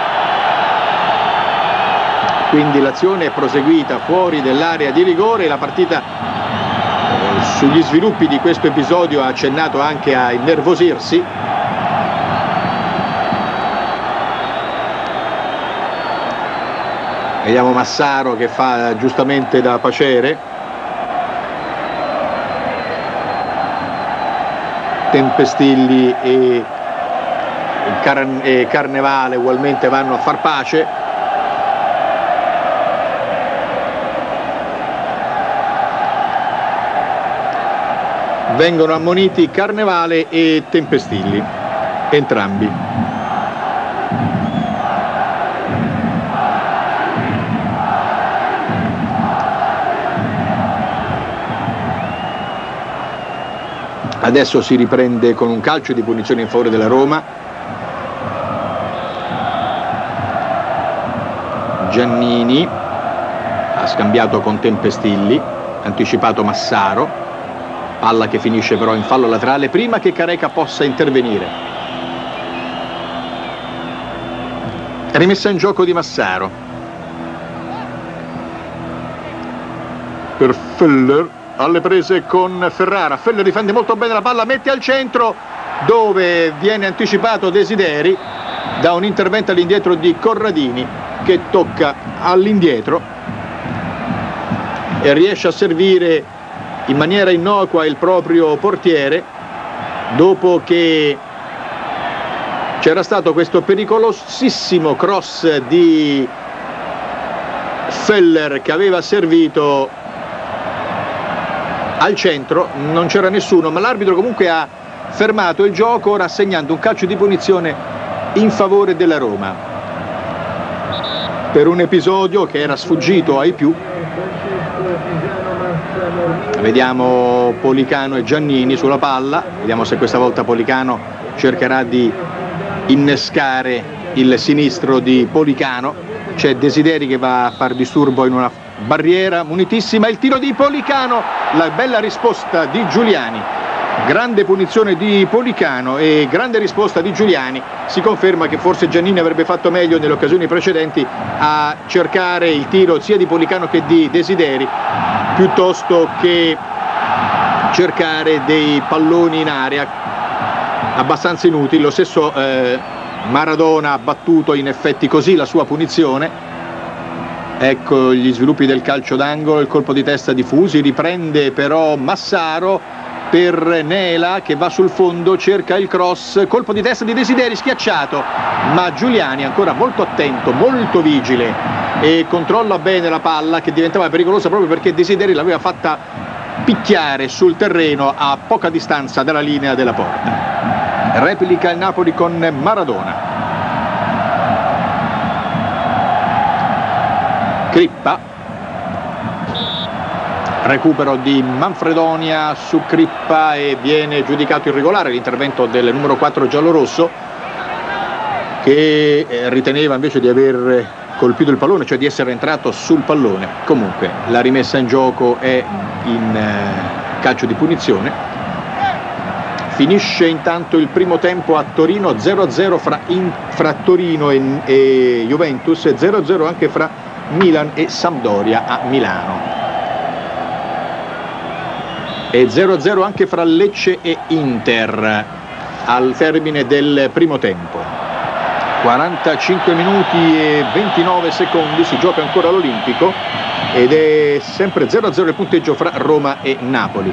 Quindi l'azione è proseguita fuori dell'area di rigore. La partita sugli sviluppi di questo episodio ha accennato anche a innervosirsi. Vediamo Massaro che fa giustamente da Pacere. Tempestilli e Carnevale ugualmente vanno a far pace. Vengono ammoniti Carnevale e Tempestilli, entrambi. Adesso si riprende con un calcio di punizione in favore della Roma. Giannini ha scambiato con Tempestilli, anticipato Massaro. Palla che finisce però in fallo laterale prima che Careca possa intervenire. Rimessa in gioco di Massaro per Feller, alle prese con Ferrara. Feller difende molto bene la palla, mette al centro dove viene anticipato Desideri da un intervento all'indietro di Corradini che tocca all'indietro e riesce a servire in maniera innocua il proprio portiere dopo che c'era stato questo pericolosissimo cross di Feller che aveva servito al centro, non c'era nessuno, ma l'arbitro comunque ha fermato il gioco, ora assegnando un calcio di punizione in favore della Roma per un episodio che era sfuggito ai più. Vediamo Policano e Giannini sulla palla, vediamo se questa volta Policano cercherà di innescare il sinistro di Policano. C'è Desideri che va a far disturbo in una barriera munitissima, il tiro di Policano, la bella risposta di Giuliani, grande punizione di Policano e grande risposta di Giuliani. Si conferma che forse Giannini avrebbe fatto meglio nelle occasioni precedenti a cercare il tiro sia di Policano che di Desideri, piuttosto che cercare dei palloni in aria abbastanza inutili. Lo stesso Maradona ha battuto in effetti così la sua punizione. Ecco gli sviluppi del calcio d'angolo, il colpo di testa di Fusi, riprende però Massaro per Nela che va sul fondo, cerca il cross, colpo di testa di Desideri schiacciato, ma Giuliani ancora molto attento, molto vigile e controlla bene la palla, che diventava pericolosa proprio perché Desideri l'aveva fatta picchiare sul terreno a poca distanza dalla linea della porta. Replica il Napoli con Maradona. Crippa, recupero di Manfredonia su Crippa e viene giudicato irregolare l'intervento del numero 4 giallorosso, che riteneva invece di aver colpito il pallone, cioè di essere entrato sul pallone. Comunque la rimessa in gioco è in calcio di punizione. Finisce intanto il primo tempo a Torino, 0-0 fra Torino e Juventus, e 0-0 anche fra Milan e Sampdoria a Milano, e 0-0 anche fra Lecce e Inter al termine del primo tempo. 45 minuti e 29 secondi, si gioca ancora all'Olimpico ed è sempre 0-0 il punteggio fra Roma e Napoli.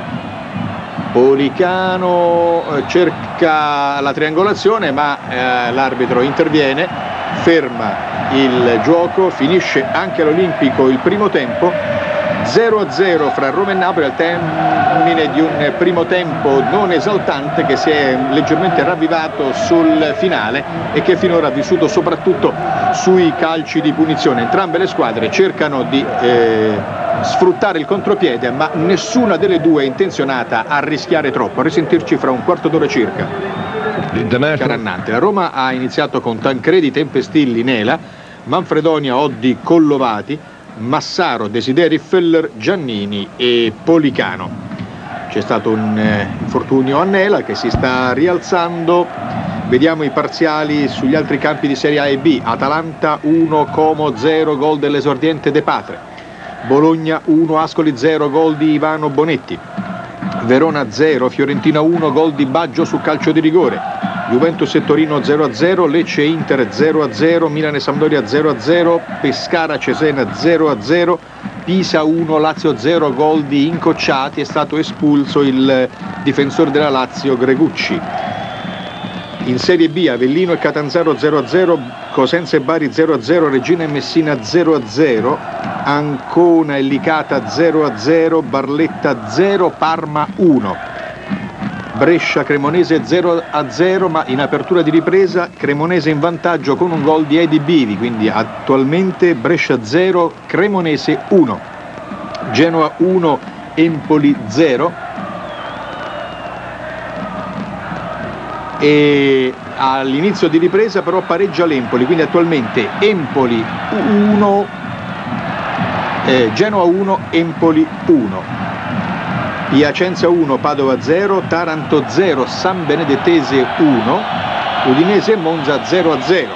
Policano cerca la triangolazione, ma l'arbitro interviene, ferma il gioco, finisce anche all'Olimpico il primo tempo, 0-0 fra Roma e Napoli al termine di un primo tempo non esaltante che si è leggermente ravvivato sul finale e che finora ha vissuto soprattutto sui calci di punizione. Entrambe le squadre cercano di sfruttare il contropiede, ma nessuna delle due è intenzionata a rischiare troppo. A risentirci fra un quarto d'ora circa. Carannante. La Roma ha iniziato con Tancredi, Tempestilli, Nela, Manfredonia, Oddi, Collovati, Massaro, Desideri, Feller, Giannini e Policano. C'è stato un infortunio a Nela che si sta rialzando. Vediamo i parziali sugli altri campi di Serie A e B. Atalanta 1, Como 0, gol dell'esordiente De Patre. Bologna 1, Ascoli 0, gol di Ivano Bonetti. Verona 0, Fiorentina 1, gol di Baggio su calcio di rigore. Juventus e Torino 0-0, Lecce e Inter 0-0, Milan e Sampdoria 0-0, Pescara Cesena 0-0, Pisa 1, Lazio 0, gol di Incocciati, è stato espulso il difensore della Lazio Gregucci. In Serie B Avellino e Catanzaro 0-0, Cosenza e Bari 0-0, Regina e Messina 0-0, Ancona e Licata 0-0, Barletta 0, Parma 1. Brescia Cremonese 0-0, ma in apertura di ripresa Cremonese in vantaggio con un gol di Edi Bivi, quindi attualmente Brescia 0, Cremonese 1. Genoa 1, Empoli 0. E all'inizio di ripresa però pareggia l'Empoli, quindi attualmente Empoli 1, Genoa 1, Empoli 1. Piacenza 1, Padova 0, Taranto 0, San Benedettese 1, Udinese e Monza 0-0.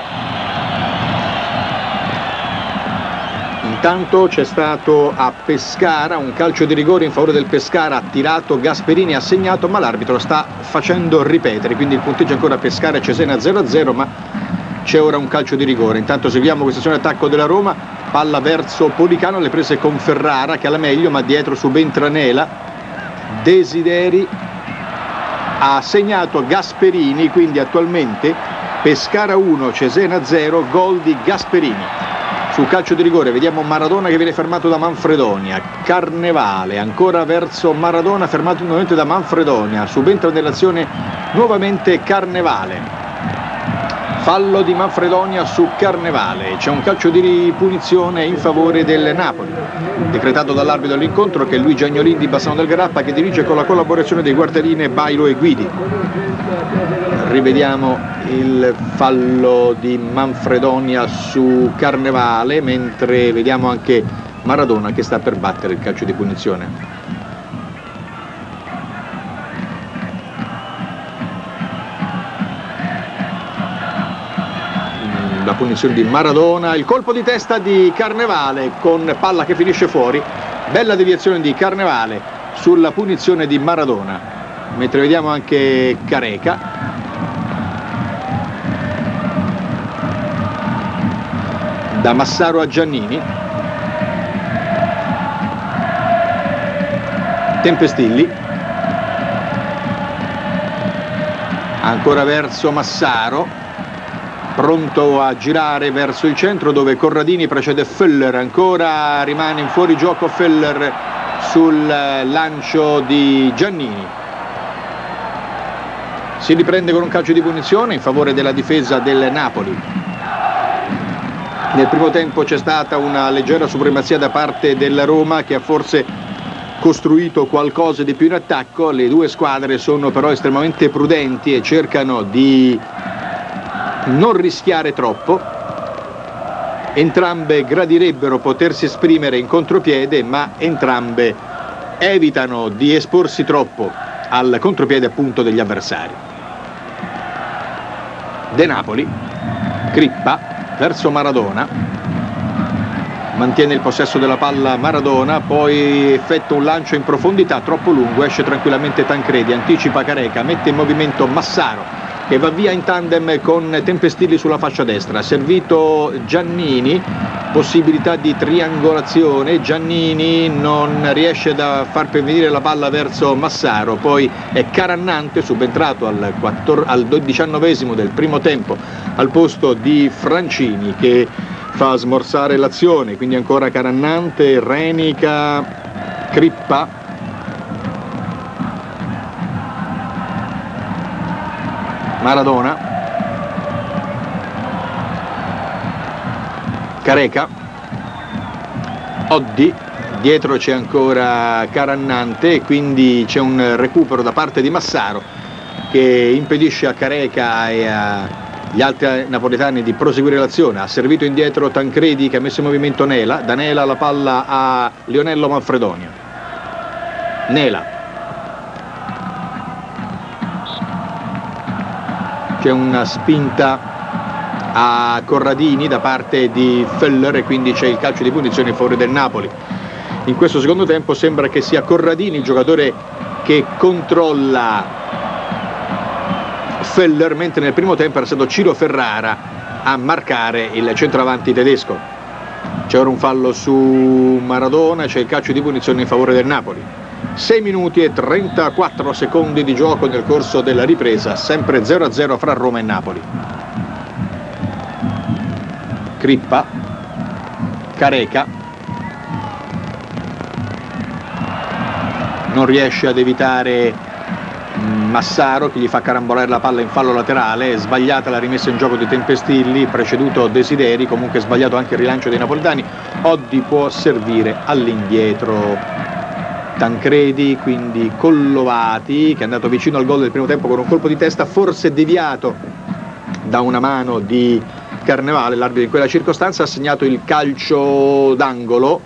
Intanto c'è stato a Pescara un calcio di rigore in favore del Pescara, ha tirato Gasperini, ha segnato, ma l'arbitro sta facendo ripetere, quindi il punteggio ancora Pescara e Cesena 0-0, ma c'è ora un calcio di rigore. Intanto seguiamo questa azione attacco della Roma, palla verso Policano, le prese con Ferrara che ha la meglio, ma dietro subentra Nela. Desideri ha segnato Gasperini, quindi attualmente Pescara 1, Cesena 0, gol di Gasperini. Su calcio di rigore vediamo Maradona che viene fermato da Manfredonia. Carnevale ancora verso Maradona, fermato nuovamente da Manfredonia. Subentra nell'azione nuovamente Carnevale. Fallo di Manfredonia su Carnevale. C'è un calcio di punizione in favore del Napoli, decretato dall'arbitro dell'incontro, che è Luigi Agnolin di Bassano del Grappa, che dirige con la collaborazione dei guardaline Bailo e Guidi. Rivediamo il fallo di Manfredonia su Carnevale, mentre vediamo anche Maradona che sta per battere il calcio di punizione. La punizione di Maradona, il colpo di testa di Carnevale con palla che finisce fuori. Bella deviazione di Carnevale sulla punizione di Maradona, mentre vediamo anche Careca. Da Massaro a Giannini. Tempestilli. Ancora verso Massaro, pronto a girare verso il centro dove Corradini precede Feller. Ancora rimane in fuorigioco Feller sul lancio di Giannini. Si riprende con un calcio di punizione in favore della difesa del Napoli. Nel primo tempo c'è stata una leggera supremazia da parte della Roma, che ha forse costruito qualcosa di più in attacco. Le due squadre sono però estremamente prudenti e cercano di non rischiare troppo. Entrambe gradirebbero potersi esprimere in contropiede, ma entrambe evitano di esporsi troppo al contropiede appunto degli avversari. De Napoli, Crippa verso Maradona, mantiene il possesso della palla Maradona, poi effettua un lancio in profondità troppo lungo, esce tranquillamente Tancredi, anticipa Careca, mette in movimento Massaro che va via in tandem con Tempestilli sulla fascia destra. Servito Giannini, possibilità di triangolazione. Giannini non riesce a far pervenire la palla verso Massaro, poi è Carannante subentrato al 19esimo del primo tempo al posto di Francini, che fa smorzare l'azione. Quindi ancora Carannante, Renica, Crippa. Maradona, Careca, Oddi, dietro c'è ancora Carannante e quindi c'è un recupero da parte di Massaro che impedisce a Careca e agli altri napoletani di proseguire l'azione. Ha servito indietro Tancredi che ha messo in movimento Nela, da Nela la palla a Lionello Manfredonia. Nela. C'è una spinta a Corradini da parte di Feller e quindi c'è il calcio di punizione in favore del Napoli. In questo secondo tempo sembra che sia Corradini il giocatore che controlla Feller, mentre nel primo tempo era stato Ciro Ferrara a marcare il centravanti tedesco. C'è ora un fallo su Maradona, c'è il calcio di punizione in favore del Napoli. 6 minuti e 34 secondi di gioco nel corso della ripresa, sempre 0-0 fra Roma e Napoli. Crippa, Careca, non riesce ad evitare Massaro che gli fa carambolare la palla in fallo laterale. È sbagliata la rimessa in gioco di Tempestilli, preceduto Desideri, comunque è sbagliato anche il rilancio dei napoletani. Oddi può servire all'indietro Tancredi, quindi Collovati che è andato vicino al gol del primo tempo con un colpo di testa forse deviato da una mano di Carnevale. L'arbitro in quella circostanza ha segnato il calcio d'angolo.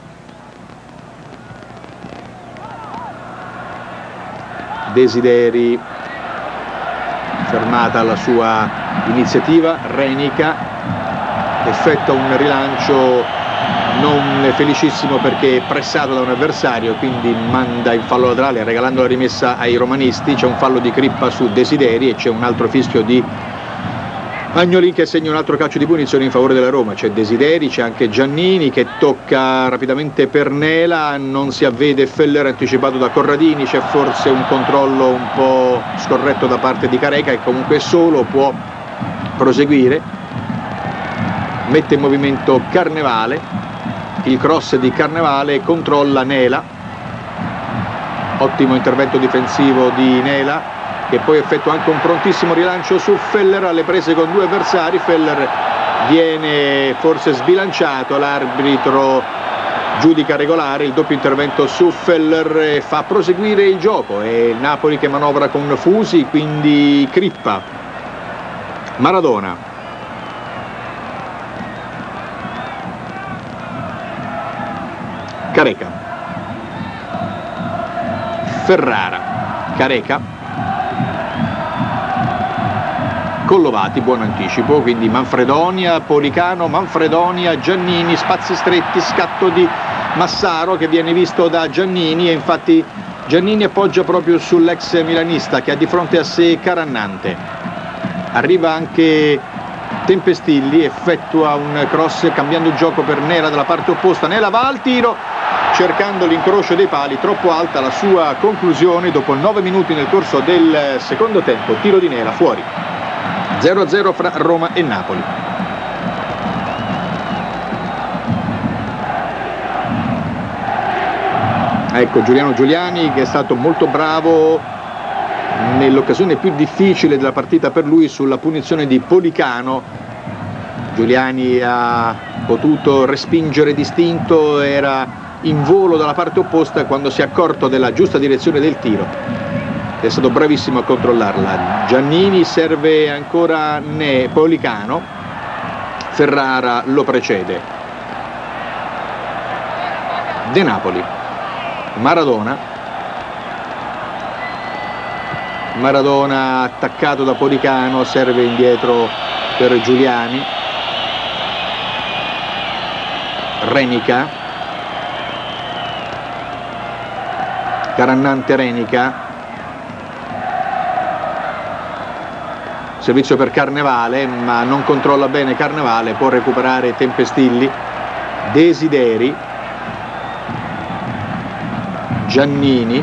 Desideri, fermata la sua iniziativa. Renica effettua un rilancio non felicissimo perché è pressato da un avversario, quindi manda in fallo laterale regalando la rimessa ai romanisti. C'è un fallo di Crippa su Desideri e c'è un altro fischio di Agnolin che segna un altro calcio di punizione in favore della Roma. C'è Desideri, c'è anche Giannini che tocca rapidamente per Nela, non si avvede Feller anticipato da Corradini. C'è forse un controllo un po' scorretto da parte di Careca che comunque solo può proseguire. mette in movimento Carnevale, il cross di Carnevale, controlla Nela, ottimo intervento difensivo di Nela, che poi effettua anche un prontissimo rilancio su Feller, alle prese con due avversari. Feller viene forse sbilanciato, l'arbitro giudica regolare il doppio intervento su Feller e fa proseguire il gioco. È il Napoli che manovra con Fusi, quindi Crippa, Maradona, Careca, Ferrara, Careca, Collovati, buon anticipo, quindi Manfredonia, Policano, Manfredonia, Giannini, spazi stretti, scatto di Massaro che viene visto da Giannini, e infatti Giannini appoggia proprio sull'ex milanista che ha di fronte a sé Carannante. Arriva anche Tempestilli, effettua un cross cambiando il gioco per Nela dalla parte opposta. Nela va al tiro cercando l'incrocio dei pali, troppo alta la sua conclusione dopo 9 minuti nel corso del secondo tempo. Tiro di Nela fuori. 0-0 fra Roma e Napoli. Ecco Giuliano Giuliani che è stato molto bravo nell'occasione più difficile della partita per lui, sulla punizione di Policano. Giuliani ha potuto respingere distinto, era in volo dalla parte opposta quando si è accorto della giusta direzione del tiro. È stato bravissimo a controllarla. Giannini, serve ancora Policano, Ferrara lo precede. De Napoli, Maradona attaccato da Policano, serve indietro per Giuliani. Renica, Carannante, Renica, servizio per Carnevale ma non controlla bene Carnevale, può recuperare Tempestilli. Desideri, Giannini,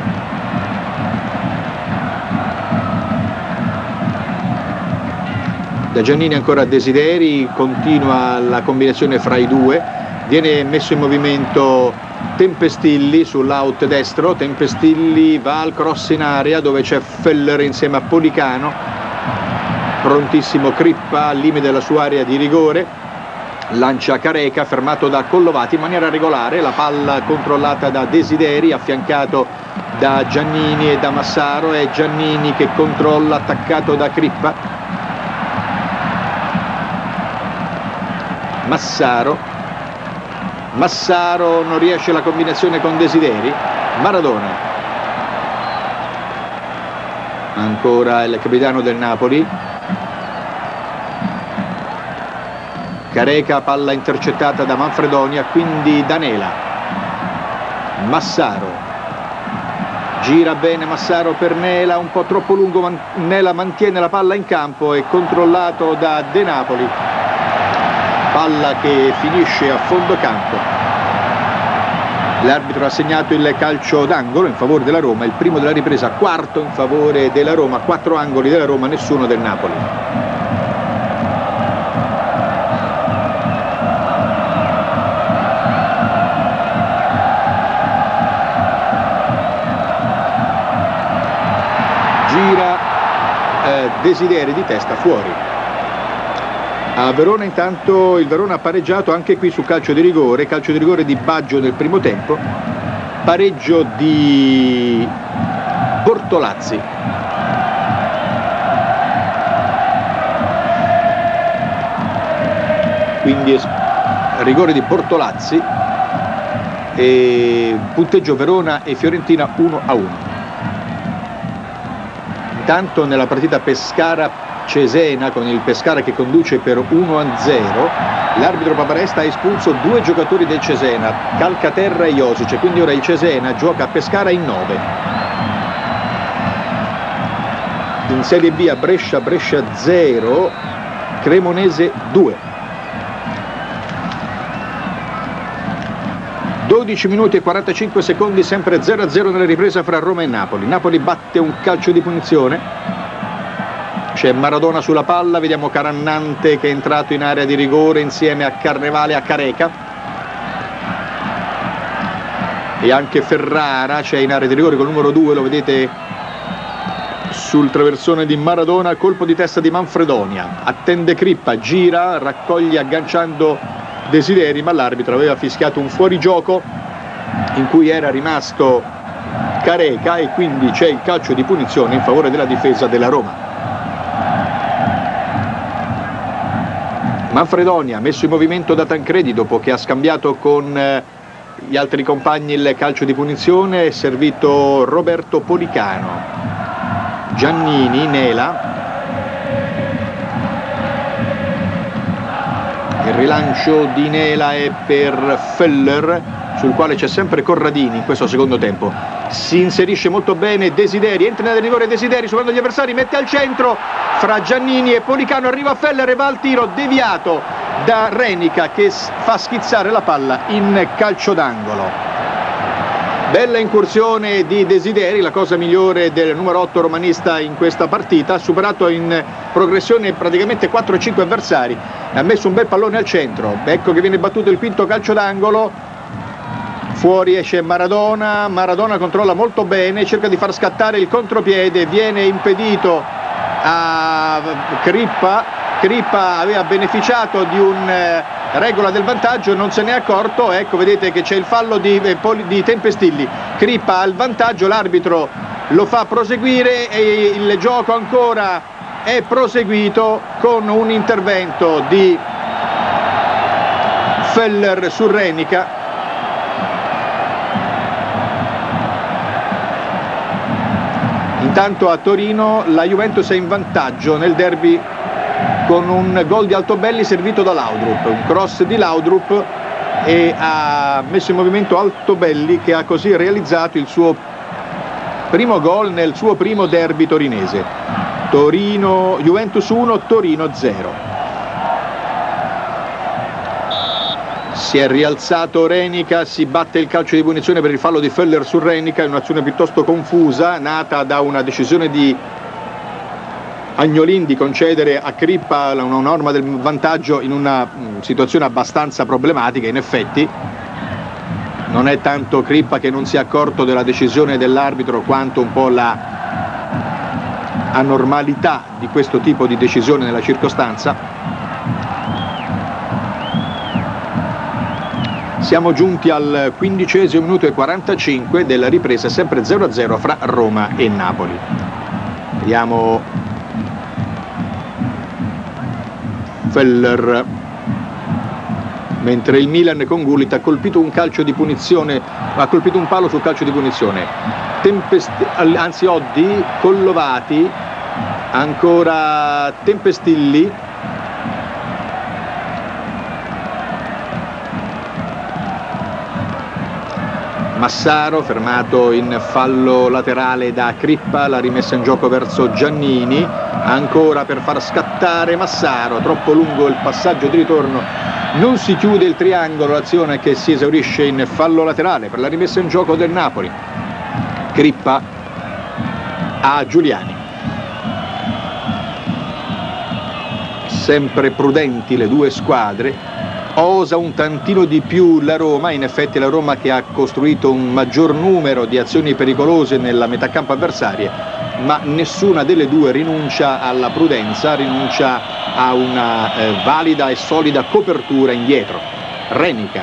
da Giannini ancora Desideri, continua la combinazione fra i due, viene messo in movimento Tempestilli sull'out destro. Tempestilli va al cross in area dove c'è Feller insieme a Policano. Prontissimo Crippa al limite della sua area di rigore, lancia Careca, fermato da Collovati in maniera regolare, la palla controllata da Desideri, affiancato da Giannini e da Massaro. È Giannini che controlla, attaccato da Crippa. Massaro non riesce la combinazione con Desideri. Maradona, ancora il capitano del Napoli. Careca, palla intercettata da Manfredonia, quindi da Nela. Massaro, gira bene Massaro per Nela, un po' troppo lungo, Nela mantiene la palla in campo e controllato da De Napoli. Palla che finisce a fondo campo. L'arbitro ha segnato il calcio d'angolo in favore della Roma, il primo della ripresa, quarto in favore della Roma, 4 angoli della Roma, nessuno del Napoli. Desideri di testa fuori. A Verona intanto il Verona ha pareggiato anche qui su calcio di rigore di Baggio nel primo tempo, pareggio di Bortolazzi. Quindi rigore di Bortolazzi e punteggio Verona e Fiorentina 1-1. Intanto nella partita Pescara-Cesena, con il Pescara che conduce per 1-0, l'arbitro Paparesta ha espulso 2 giocatori del Cesena, Calcaterra e Josic, quindi ora il Cesena gioca a Pescara in 9. In Serie B a Brescia 0, Cremonese 2. 12 minuti e 45 secondi, sempre 0-0 nella ripresa fra Roma e Napoli. Napoli batte un calcio di punizione. C'è Maradona sulla palla, vediamo Carannante che è entrato in area di rigore insieme a Carnevale e a Careca. E anche Ferrara c'è in area di rigore col numero 2, lo vedete sul traversone di Maradona, colpo di testa di Manfredonia. Attende Crippa, gira, raccoglie agganciando Desideri, ma l'arbitro aveva fischiato un fuorigioco in cui era rimasto Careca e quindi c'è il calcio di punizione in favore della difesa della Roma. Manfredonia messo in movimento da Tancredi dopo che ha scambiato con gli altri compagni il calcio di punizione, è servito Roberto Policano. Giannini, Nela, il rilancio di Nela è per Feller, sul quale c'è sempre Corradini in questo secondo tempo. Si inserisce molto bene Desideri, entra nel rigore Desideri, superando gli avversari, mette al centro fra Giannini e Policano, arriva Feller e va al tiro, deviato da Renica che fa schizzare la palla in calcio d'angolo. Bella incursione di Desideri, la cosa migliore del numero 8 romanista in questa partita, ha superato in progressione praticamente 4-5 avversari, ha messo un bel pallone al centro, ecco che viene battuto il quinto calcio d'angolo, fuori esce Maradona, Maradona controlla molto bene, cerca di far scattare il contropiede, viene impedito a Crippa aveva beneficiato di un regola del vantaggio, non se ne è accorto, ecco vedete che c'è il fallo di Tempestilli, Crippa ha il vantaggio, l'arbitro lo fa proseguire e il gioco ancora è proseguito con un intervento di Feller su Renica. Intanto a Torino la Juventus è in vantaggio nel derby con un gol di Altobelli servito da Laudrup, un cross di Laudrup, e ha messo in movimento Altobelli che ha così realizzato il suo primo gol nel suo primo derby torinese. Juventus 1, Torino 0. Si è rialzato Renica, si batte il calcio di punizione per il fallo di Feller su Renica, è un'azione piuttosto confusa, nata da una decisione di Agnolin di concedere a Crippa una norma del vantaggio in una situazione abbastanza problematica. In effetti non è tanto Crippa che non si è accorto della decisione dell'arbitro quanto un po' la anormalità di questo tipo di decisione nella circostanza. Siamo giunti al 15° minuto e 45 della ripresa, sempre 0-0 fra Roma e Napoli. Vediamo Feller, mentre il Milan con Gullit ha colpito un calcio di punizione, ha colpito un palo sul calcio di punizione. Oddi, Collovati, ancora Tempestilli, Massaro fermato in fallo laterale da Crippa, la rimessa in gioco verso Giannini, ancora per far scattare Massaro, troppo lungo il passaggio di ritorno, non si chiude il triangolo, l'azione che si esaurisce in fallo laterale per la rimessa in gioco del Napoli. Crippa a Giuliani. Sempre prudenti le due squadre. Osa un tantino di più la Roma, in effetti la Roma che ha costruito un maggior numero di azioni pericolose nella metà campo avversaria, ma nessuna delle due rinuncia alla prudenza, rinuncia a una valida e solida copertura indietro. Renica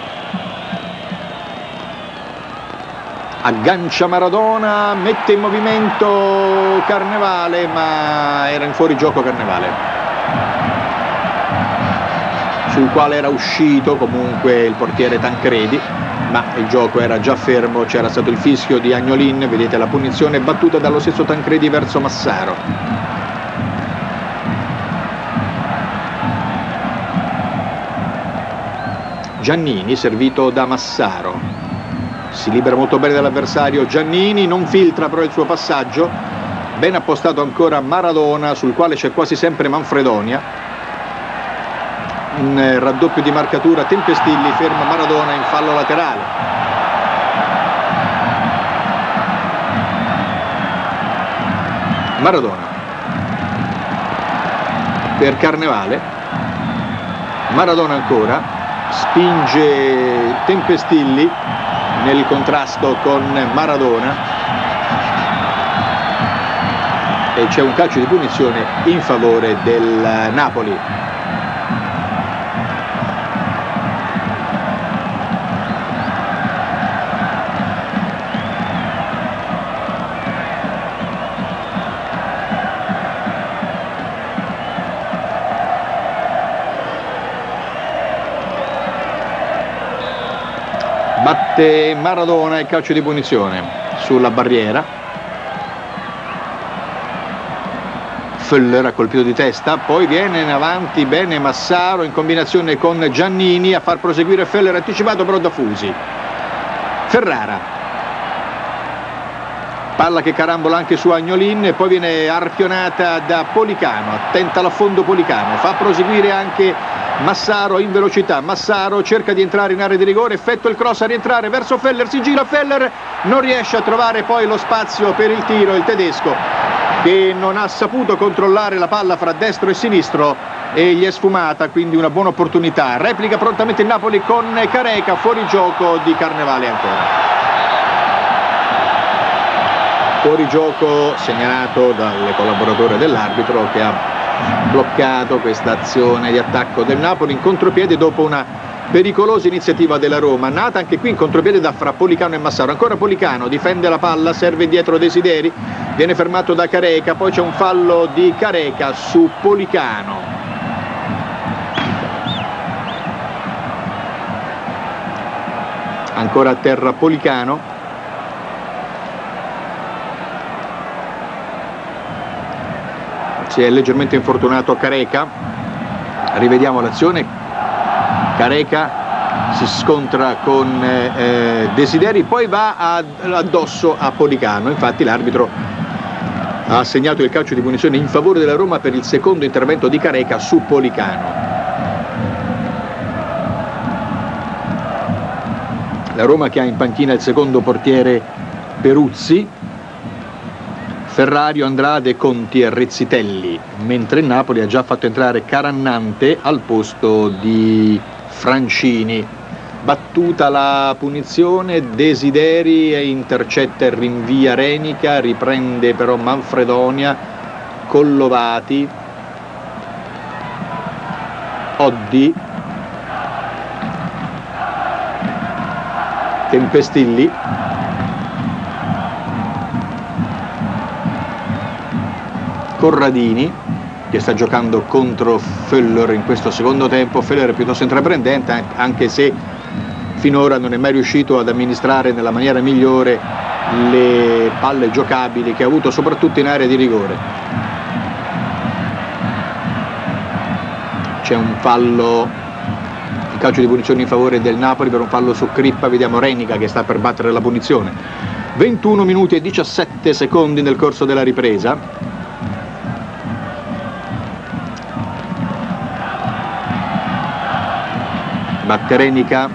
aggancia Maradona, mette in movimento Carnevale, ma era in fuorigioco Carnevale, sul quale era uscito comunque il portiere Tancredi, ma il gioco era già fermo, c'era stato il fischio di Agnolin, vedete la punizione battuta dallo stesso Tancredi verso Massaro. Giannini servito da Massaro, si libera molto bene dall'avversario Giannini, non filtra però il suo passaggio, ben appostato ancora Maradona, sul quale c'è quasi sempre Manfredonia. Un raddoppio di marcatura, Tempestilli ferma Maradona in fallo laterale. Maradona per Carnevale. Maradona ancora, spinge Tempestilli nel contrasto con Maradona e c'è un calcio di punizione in favore del Napoli. Batte Maradona il calcio di punizione sulla barriera. Föller ha colpito di testa, poi viene in avanti bene Massaro in combinazione con Giannini a far proseguire Föller, anticipato però da Fusi. Ferrara, palla che carambola anche su Agnolin e poi viene arpionata da Policano, attenta all'affondo Policano, fa proseguire anche Massaro in velocità. Massaro cerca di entrare in area di rigore, effettua il cross a rientrare verso Föller, si gira Föller, non riesce a trovare poi lo spazio per il tiro, il tedesco che non ha saputo controllare la palla fra destro e sinistro e gli è sfumata, quindi una buona opportunità. Replica prontamente il Napoli con Careca, fuori gioco di Carnevale ancora. Fuori gioco segnalato dal collaboratore dell'arbitro che ha bloccato questa azione di attacco del Napoli in contropiede dopo una pericolosa iniziativa della Roma, nata anche qui in contropiede da fra Policano e Massaro. Ancora Policano, difende la palla, serve indietro Desideri, viene fermato da Careca, poi c'è un fallo di Careca su Policano. Ancora a terra Policano. Si è leggermente infortunato Careca, rivediamo l'azione. Careca si scontra con Desideri, poi va addosso a Policano. Infatti l'arbitro ha assegnato il calcio di punizione in favore della Roma per il secondo intervento di Careca su Policano. La Roma che ha in panchina il secondo portiere Peruzzi, Ferrario, Andrade, Conti e Rezzitelli, mentre il Napoli ha già fatto entrare Carannante al posto di Francini. Battuta la punizione, Desideri intercetta e rinvia Renica, riprende però Manfredonia, Collovati, Oddi, Tempestilli, Corradini che sta giocando contro Föller in questo secondo tempo. Föller è piuttosto intraprendente, anche se finora non è mai riuscito ad amministrare nella maniera migliore le palle giocabili che ha avuto soprattutto in area di rigore. C'è un fallo, il calcio di punizione in favore del Napoli per un fallo su Crippa. Vediamo Renica che sta per battere la punizione. 21 minuti e 17 secondi nel corso della ripresa. Batte Renica,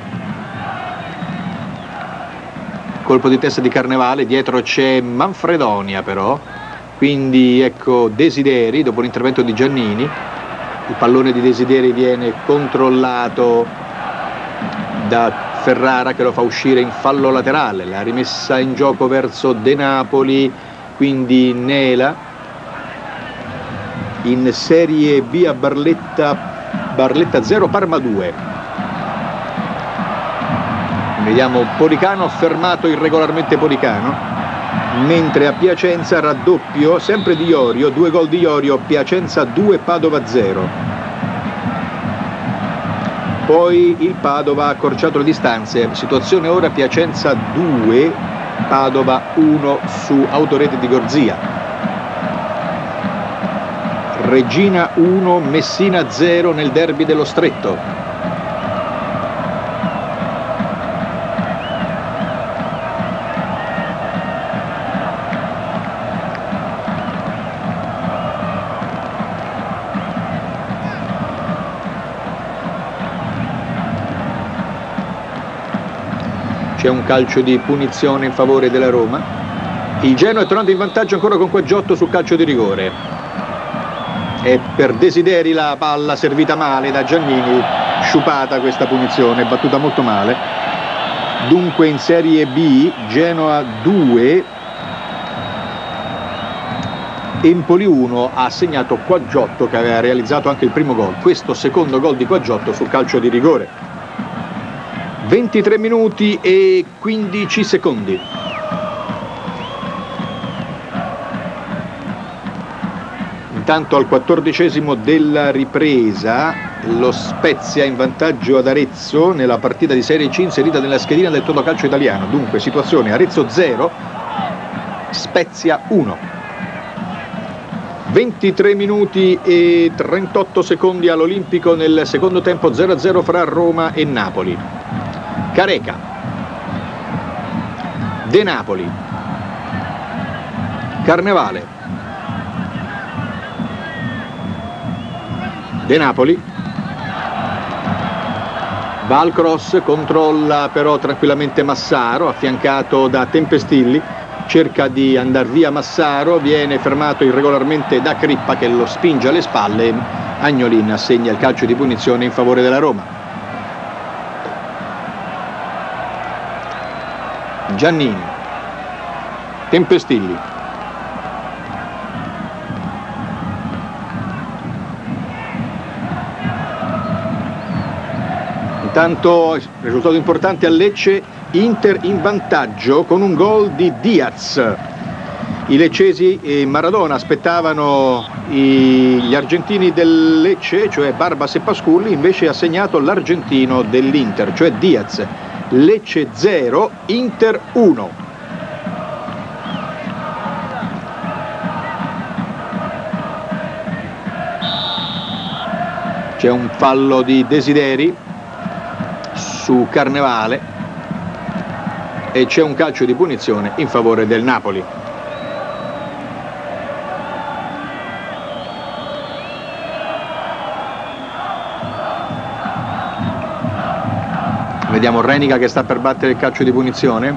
colpo di testa di Carnevale, dietro c'è Manfredonia però, quindi ecco Desideri dopo l'intervento di Giannini. Il pallone di Desideri viene controllato da Ferrara che lo fa uscire in fallo laterale. La rimessa in gioco verso De Napoli, quindi Nela in Serie B a Barletta 0 Parma 2. Vediamo Policano, fermato irregolarmente Policano, mentre a Piacenza raddoppio sempre di Iorio, 2 gol di Iorio, Piacenza 2 Padova 0. Poi il Padova ha accorciato le distanze, situazione ora Piacenza 2 Padova 1 su autorete di Gorzia. Regina 1 Messina 0 nel derby dello Stretto. C'è un calcio di punizione in favore della Roma. Il Genoa è tornato in vantaggio ancora con Quaggiotto sul calcio di rigore. E per Desideri la palla servita male da Giannini, sciupata questa punizione, battuta molto male. Dunque in Serie B Genoa 2, Empoli 1, ha segnato Quaggiotto che aveva realizzato anche il primo gol. Questo secondo gol di Quaggiotto sul calcio di rigore. 23 minuti e 15 secondi. Intanto al 14° della ripresa lo Spezia in vantaggio ad Arezzo nella partita di Serie C inserita nella schedina del Totocalcio italiano. Dunque situazione Arezzo 0, Spezia 1. 23 minuti e 38 secondi all'Olimpico nel secondo tempo, 0-0 fra Roma e Napoli. Careca, De Napoli, Carnevale, De Napoli, va al cross, controlla però tranquillamente Massaro, affiancato da Tempestilli, cerca di andar via Massaro, viene fermato irregolarmente da Crippa che lo spinge alle spalle. Agnolin assegna il calcio di punizione in favore della Roma. Giannini, Tempestilli, intanto risultato importante a Lecce, Inter in vantaggio con un gol di Diaz. I leccesi e Maradona aspettavano gli argentini del Lecce, cioè Barbas e Pasculli, invece ha segnato l'argentino dell'Inter, cioè Diaz. Lecce 0, Inter 1. C'è un fallo di Desideri su Carnevale e c'è un calcio di punizione in favore del Napoli. Vediamo Renica che sta per battere il calcio di punizione.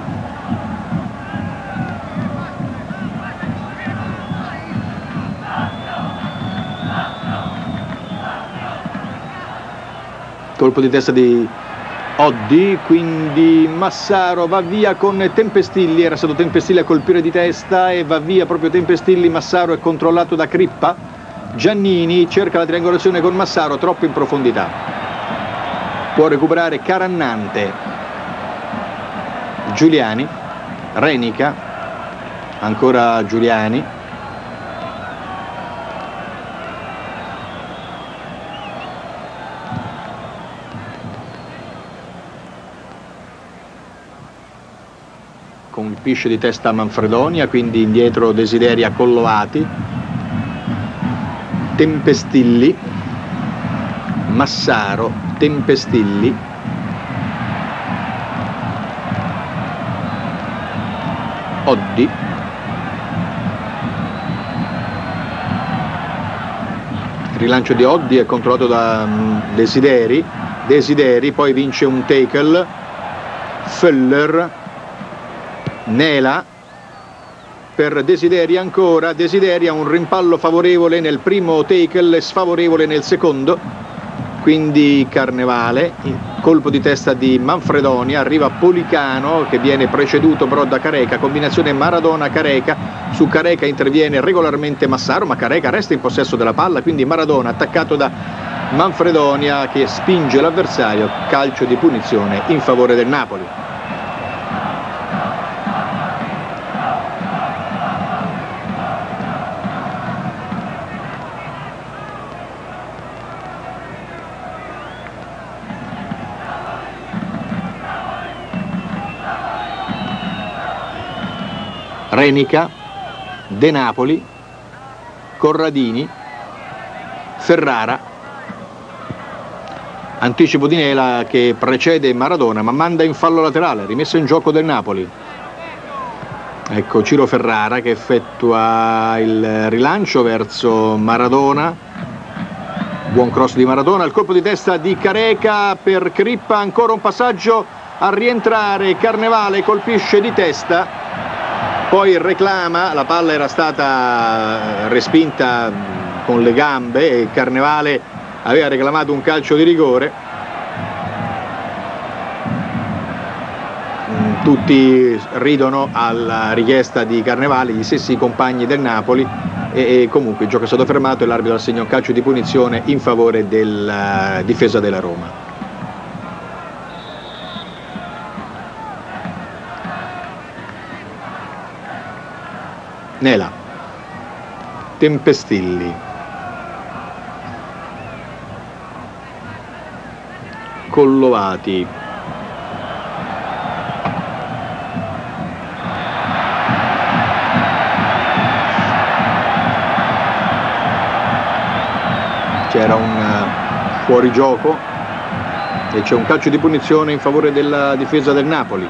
Colpo di testa di Oddi, quindi Massaro va via con Tempestilli, era stato Tempestilli a colpire di testa e va via proprio Tempestilli. Massaro è controllato da Crippa. Giannini cerca la triangolazione con Massaro, troppo in profondità. Può recuperare Carannante, Giuliani, Renica, ancora Giuliani, colpisce di testa Manfredonia, quindi indietro Desideri a Collovati, Tempestilli, Massaro, Tempestilli, Oddi, rilancio di Oddi è controllato da Desideri, poi vince un tackle, Föller, Nela per Desideri ancora, Desideri ha un rimpallo favorevole nel primo tackle e sfavorevole nel secondo. Quindi Carnevale, colpo di testa di Manfredonia, arriva Policano che viene preceduto però da Careca, combinazione Maradona-Careca, su Careca interviene regolarmente Massaro ma Careca resta in possesso della palla, quindi Maradona attaccato da Manfredonia che spinge l'avversario, calcio di punizione in favore del Napoli. Renica, De Napoli, Corradini, Ferrara, anticipo di Nela che precede Maradona ma manda in fallo laterale, rimessa in gioco del Napoli. Ecco Ciro Ferrara che effettua il rilancio verso Maradona, buon cross di Maradona, il colpo di testa di Careca per Crippa, ancora un passaggio a rientrare, Carnevale colpisce di testa. Poi reclama, la palla era stata respinta con le gambe e Carnevale aveva reclamato un calcio di rigore. Tutti ridono alla richiesta di Carnevale, gli stessi compagni del Napoli, e comunque il gioco è stato fermato e l'arbitro assegna un calcio di punizione in favore della difesa della Roma. Nela, Tempestilli, Collovati, c'era un fuorigioco e c'è un calcio di punizione in favore della difesa del Napoli.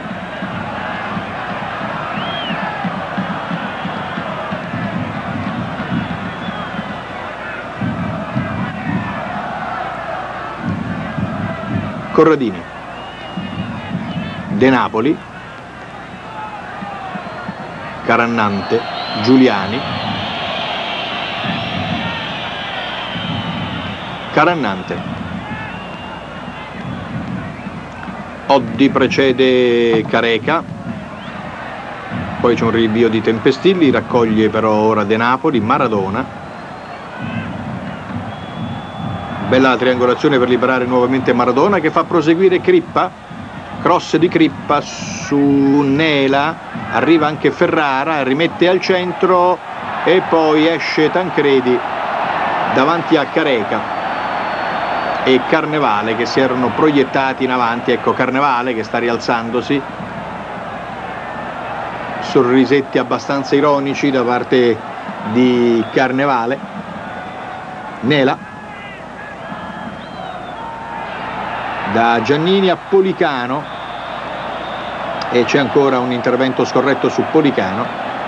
Corradini, De Napoli, Carannante, Giuliani, Carannante, Oddi precede Careca, poi c'è un rinvio di Tempestilli, raccoglie però ora De Napoli, Maradona. Bella triangolazione per liberare nuovamente Maradona, che fa proseguire Crippa, cross di Crippa su Nela, arriva anche Ferrara, rimette al centro e poi esce Tancredi davanti a Careca e Carnevale che si erano proiettati in avanti. Ecco Carnevale che sta rialzandosi, sorrisetti abbastanza ironici da parte di Carnevale. Nela, da Giannini a Policano, e c'è ancora un intervento scorretto su Policano.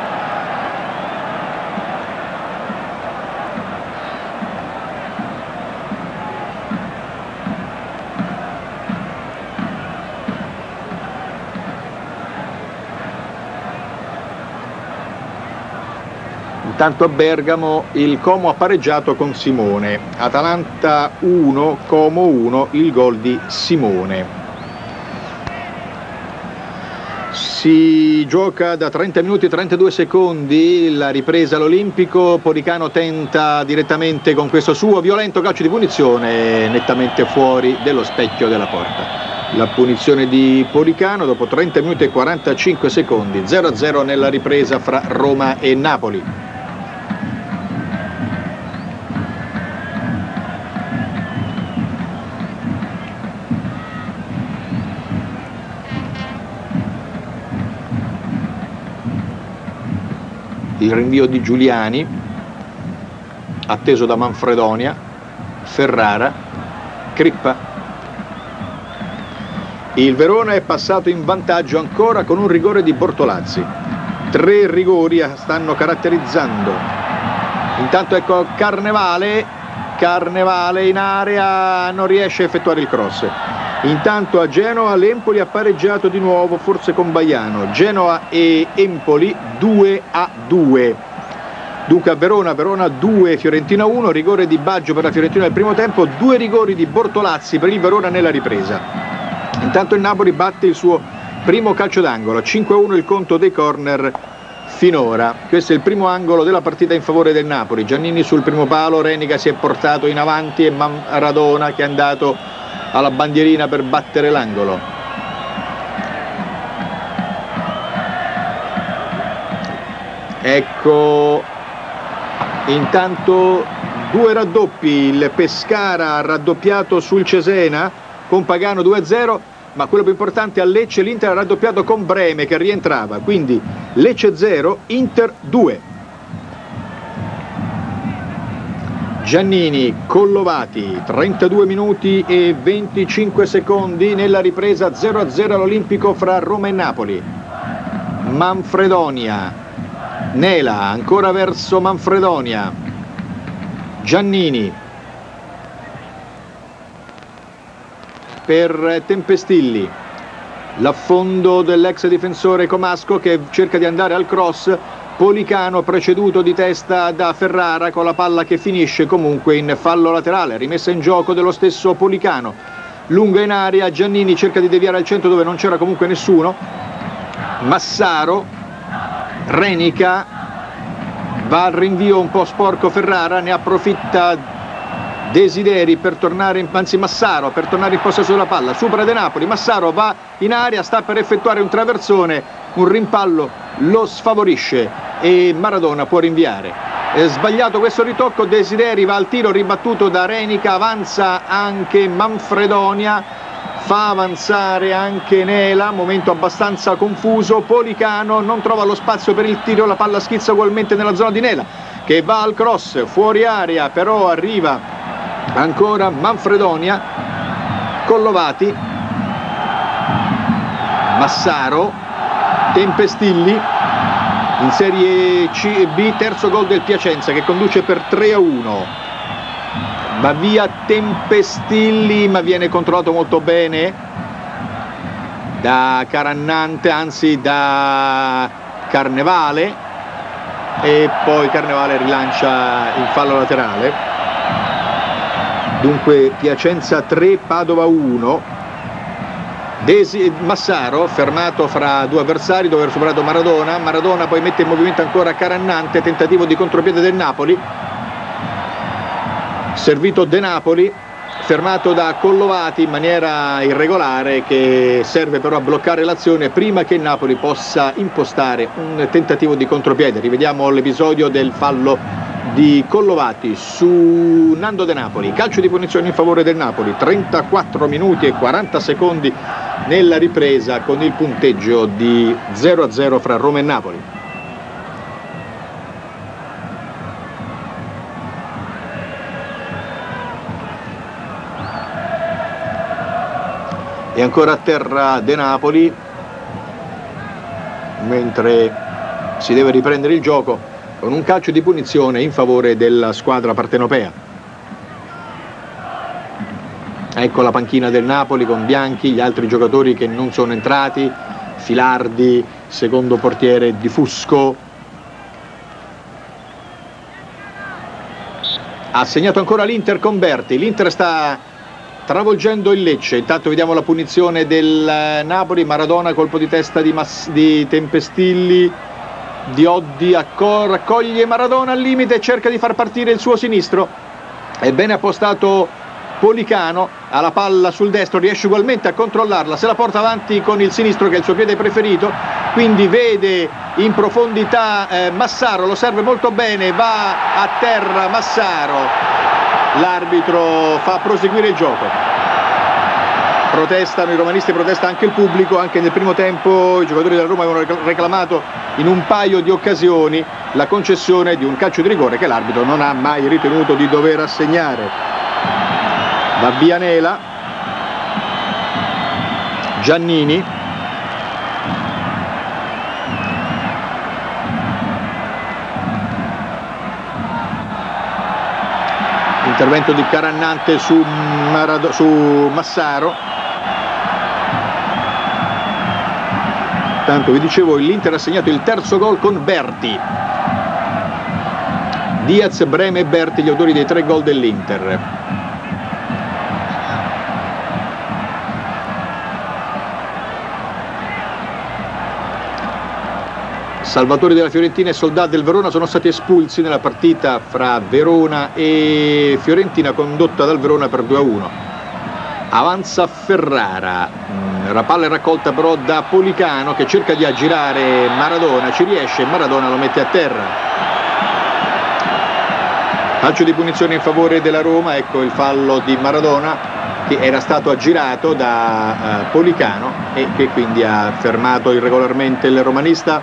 Intanto a Bergamo il Como ha pareggiato con Simone. Atalanta 1, Como 1, il gol di Simone. Si gioca da 30 minuti e 32 secondi la ripresa all'Olimpico. Policano tenta direttamente con questo suo violento calcio di punizione nettamente fuori dello specchio della porta. La punizione di Policano dopo 30 minuti e 45 secondi, 0-0 nella ripresa fra Roma e Napoli. Il rinvio di Giuliani, atteso da Manfredonia, Ferrara, Crippa. Il Verona è passato in vantaggio ancora con un rigore di Bortolazzi. 3 rigori stanno caratterizzando. Intanto ecco Carnevale in area, non riesce a effettuare il cross. Intanto a Genova l'Empoli ha pareggiato di nuovo, forse con Baiano. Genoa e Empoli 2-2. Dunque a Verona 2, Fiorentina 1, rigore di Baggio per la Fiorentina nel primo tempo, 2 rigori di Bortolazzi per il Verona nella ripresa. Intanto il Napoli batte il suo primo calcio d'angolo, 5-1 il conto dei corner finora. Questo è il primo angolo della partita in favore del Napoli. Giannini sul primo palo, Renica si è portato in avanti e Maradona che è andato alla bandierina per battere l'angolo. Ecco intanto 2 raddoppi, il Pescara ha raddoppiato sul Cesena con Pagano 2-0, ma quello più importante a Lecce l'Inter ha raddoppiato con Breme che rientrava, quindi Lecce 0, Inter 2. Giannini, Collovati, 32 minuti e 25 secondi nella ripresa 0-0 all'Olimpico fra Roma e Napoli. Manfredonia, Nela ancora verso Manfredonia, Giannini per Tempestilli, l'affondo dell'ex difensore Comasco che cerca di andare al cross, Policano preceduto di testa da Ferrara con la palla che finisce comunque in fallo laterale, rimessa in gioco dello stesso Policano, lunga in aria, Giannini cerca di deviare al centro dove non c'era comunque nessuno, Massaro, Renica, va al rinvio un po' sporco Ferrara, ne approfitta Desideri per tornare, anzi Massaro per tornare in possesso della palla, supera De Napoli, Massaro va in aria, sta per effettuare un traversone, un rimpallo lo sfavorisce e Maradona può rinviare. È sbagliato questo ritocco, Desideri va al tiro ribattuto da Renica, avanza anche Manfredonia, fa avanzare anche Nela, momento abbastanza confuso, Policano non trova lo spazio per il tiro, la palla schizza ugualmente nella zona di Nela che va al cross, fuori area, però arriva ancora Manfredonia, Collovati, Massaro, Tempestilli in Serie C e B, terzo gol del Piacenza che conduce per 3-1. Va via Tempestilli ma viene controllato molto bene da Carannante, anzi da Carnevale, e poi Carnevale rilancia il fallo laterale. Dunque Piacenza 3, Padova 1. Massaro fermato fra due avversari dopo aver superato Maradona, Maradona poi mette in movimento ancora Carannante, tentativo di contropiede del Napoli, servito De Napoli, fermato da Collovati in maniera irregolare che serve però a bloccare l'azione prima che il Napoli possa impostare un tentativo di contropiede. Rivediamo l'episodio del fallo di Collovati su Nando De Napoli, calcio di punizione in favore del Napoli, 34 minuti e 40 secondi nella ripresa con il punteggio di 0-0 fra Roma e Napoli. E ancora a terra De Napoli mentre si deve riprendere il gioco con un calcio di punizione in favore della squadra partenopea. Ecco la panchina del Napoli con Bianchi, gli altri giocatori che non sono entrati, Filardi, secondo portiere Di Fusco. Ha segnato ancora l'Inter con Berti, l'Inter sta travolgendo il Lecce, intanto vediamo la punizione del Napoli, Maradona, colpo di testa di Tempestilli, Dioddi raccoglie Maradona al limite, cerca di far partire il suo sinistro, è bene appostato Policano, ha la palla sul destro, riesce ugualmente a controllarla, se la porta avanti con il sinistro che è il suo piede preferito, quindi vede in profondità Massaro, lo serve molto bene, va a terra Massaro, l'arbitro fa proseguire il gioco. Protestano i romanisti, protesta anche il pubblico, anche nel primo tempo i giocatori della Roma avevano reclamato in un paio di occasioni la concessione di un calcio di rigore che l'arbitro non ha mai ritenuto di dover assegnare. Va via Nela, Giannini, intervento di Carannante su Massaro. Tanto vi dicevo, l'Inter ha segnato il terzo gol con Berti. Diaz, Breme e Berti gli autori dei 3 gol dell'Inter. Salvatori della Fiorentina e Soldà del Verona sono stati espulsi nella partita fra Verona e Fiorentina condotta dal Verona per 2-1. Avanza Ferrara, la palla è raccolta però da Policano che cerca di aggirare Maradona, ci riesce, Maradona lo mette a terra. Calcio di punizione in favore della Roma, ecco il fallo di Maradona che era stato aggirato da Policano e che quindi ha fermato irregolarmente il romanista,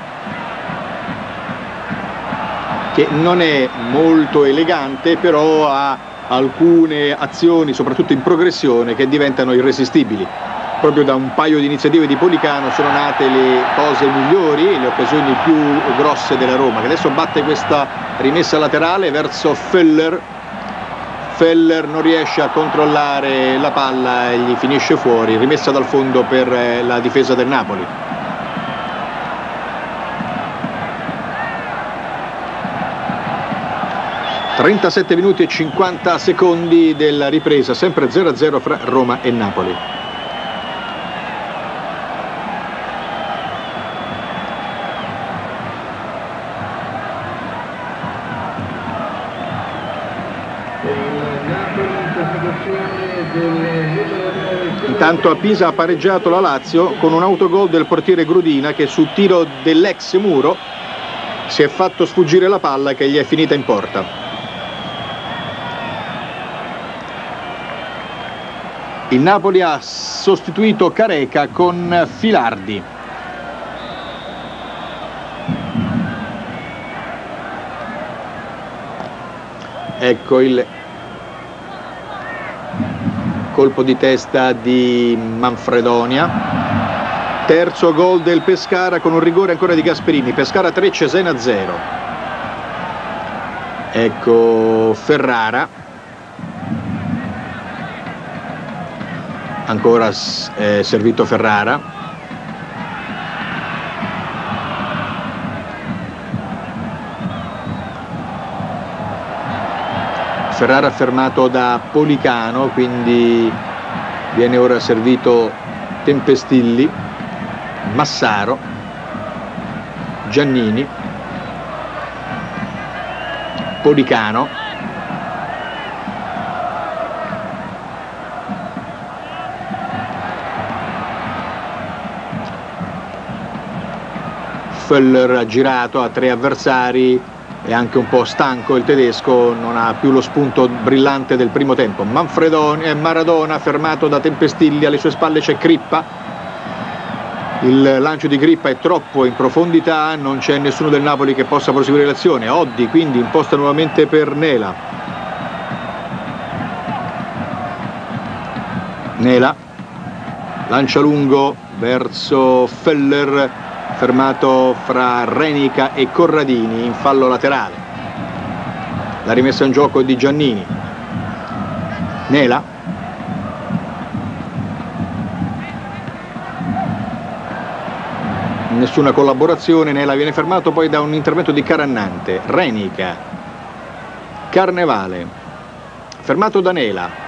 che non è molto elegante, però ha alcune azioni, soprattutto in progressione, che diventano irresistibili. Proprio da un paio di iniziative di Policano sono nate le cose migliori, le occasioni più grosse della Roma, che adesso batte questa rimessa laterale verso Feller. Feller non riesce a controllare la palla e gli finisce fuori, rimessa dal fondo per la difesa del Napoli. 37 minuti e 50 secondi della ripresa, sempre 0-0 fra Roma e Napoli. Intanto a Pisa ha pareggiato la Lazio con un autogol del portiere Grudina, che su tiro dell'ex muro si è fatto sfuggire la palla che gli è finita in porta. Il Napoli ha sostituito Careca con Filardi. Ecco il colpo di testa di Manfredonia. Terzo gol del Pescara con un rigore ancora di Gasperini. Pescara 3, Cesena 0. Ecco Ferrara. Ancora servito Ferrara. Ferrara fermato da Policano, quindi viene ora servito Tempestilli, Massaro, Giannini, Policano. Föller ha girato a 3 avversari, è anche un po' stanco il tedesco, non ha più lo spunto brillante del primo tempo. Maradona fermato da Tempestilli, alle sue spalle c'è Crippa. Il lancio di Crippa è troppo in profondità, non c'è nessuno del Napoli che possa proseguire l'azione. Oddi quindi imposta nuovamente per Nela. Nela lancia lungo verso Föller, fermato fra Renica e Corradini in fallo laterale. La rimessa in gioco di Giannini. Nela. Nessuna collaborazione, Nela viene fermato poi da un intervento di Carannante. Renica. Carnevale. Fermato da Nela.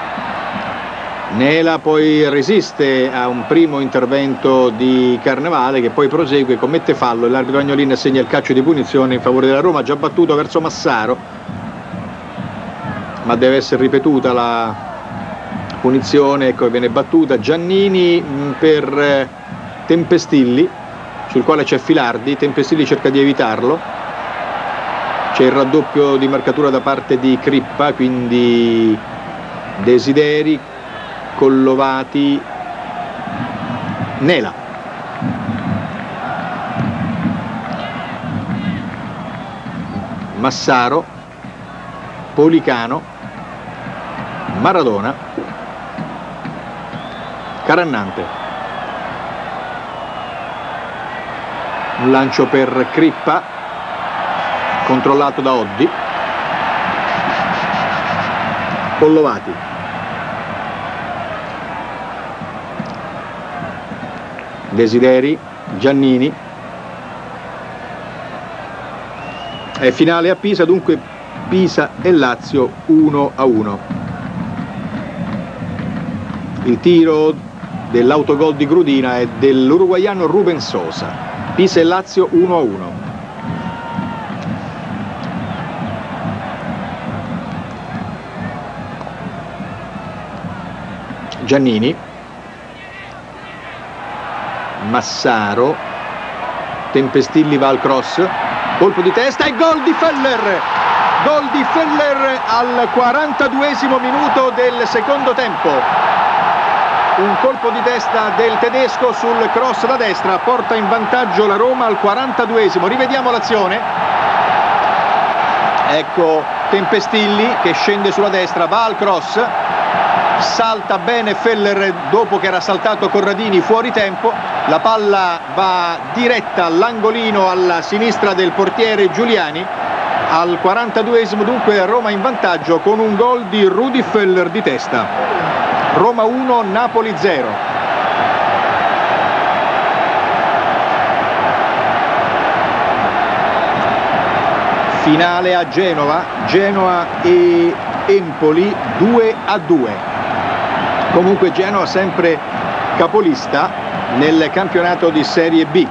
Nela poi resiste a un primo intervento di Carnevale, che poi prosegue, commette fallo e l'arbitro Agnolin assegna il calcio di punizione in favore della Roma, già battuto verso Massaro, ma deve essere ripetuta la punizione. Ecco, viene battuta. Giannini per Tempestilli, sul quale c'è Filardi. Tempestilli cerca di evitarlo, c'è il raddoppio di marcatura da parte di Crippa, quindi Desideri, Collovati, Nela. Massaro, Policano, Maradona, Carannante. Un lancio per Crippa, controllato da Oddi. Collovati. Desideri, Giannini. È finale a Pisa, dunque Pisa e Lazio 1-1. Il tiro dell'autogol di Grudina è dell'uruguaiano Ruben Sosa. Pisa e Lazio 1-1. Giannini. Massaro. Tempestilli va al cross, colpo di testa e gol di Föller. Gol di Föller al 42esimo minuto del secondo tempo. Un colpo di testa del tedesco sul cross da destra porta in vantaggio la Roma al 42esimo. Rivediamo l'azione. Ecco Tempestilli che scende sulla destra, va al cross, salta bene Föller dopo che era saltato Corradini fuori tempo. La palla va diretta all'angolino alla sinistra del portiere Giuliani. Al 42esimo dunque Roma in vantaggio con un gol di Rudi Föller di testa. Roma 1, Napoli 0. Finale a Genova, Genoa e Empoli 2-2. Comunque Genoa sempre capolista nel campionato di Serie B.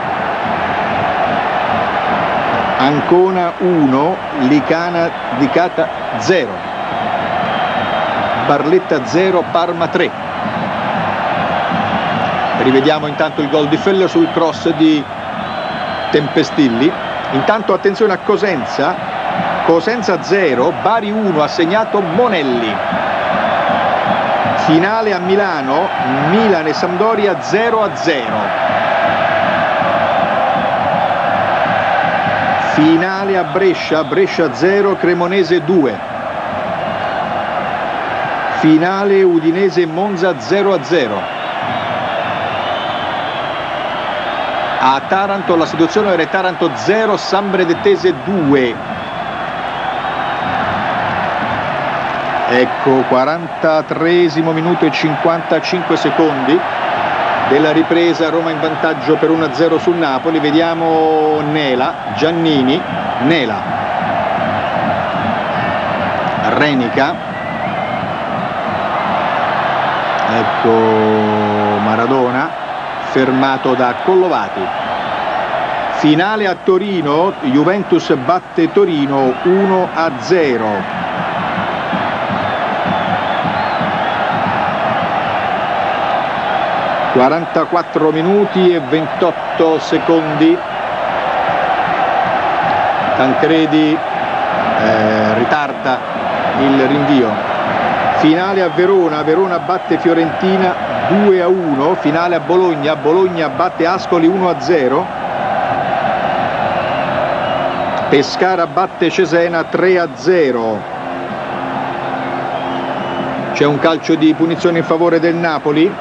Ancona 1, Licata 0, Barletta 0, Parma 3. Rivediamo intanto il gol di Feller sul cross di Tempestilli. Intanto attenzione a Cosenza 0, Bari 1, ha segnato Monelli. Finale a Milano, Milan e Sampdoria 0-0. Finale a Brescia 0, Cremonese 2. Finale Udinese Monza 0-0. A Taranto la situazione era Taranto 0, Sambre-Dettese 2. Ecco, 43esimo minuto e 55 secondi della ripresa, Roma in vantaggio per 1-0 sul Napoli. Vediamo Giannini, Renica, ecco Maradona, fermato da Collovati. Finale a Torino, Juventus batte Torino 1-0. 44 minuti e 28 secondi. Tancredi ritarda il rinvio. Finale a Verona batte Fiorentina 2-1. Finale a Bologna batte Ascoli 1-0. Pescara batte Cesena 3-0. C'è un calcio di punizione in favore del Napoli.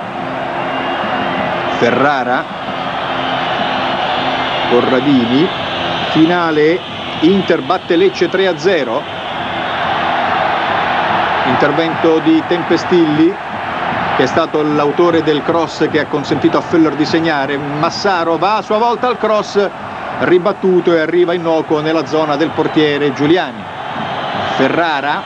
Ferrara, Corradini. Finale Inter batte Lecce 3-0. Intervento di Tempestilli, che è stato l'autore del cross che ha consentito a Feller di segnare. Massaro va a sua volta al cross, ribattuto e arriva innocuo nella zona del portiere Giuliani. Ferrara,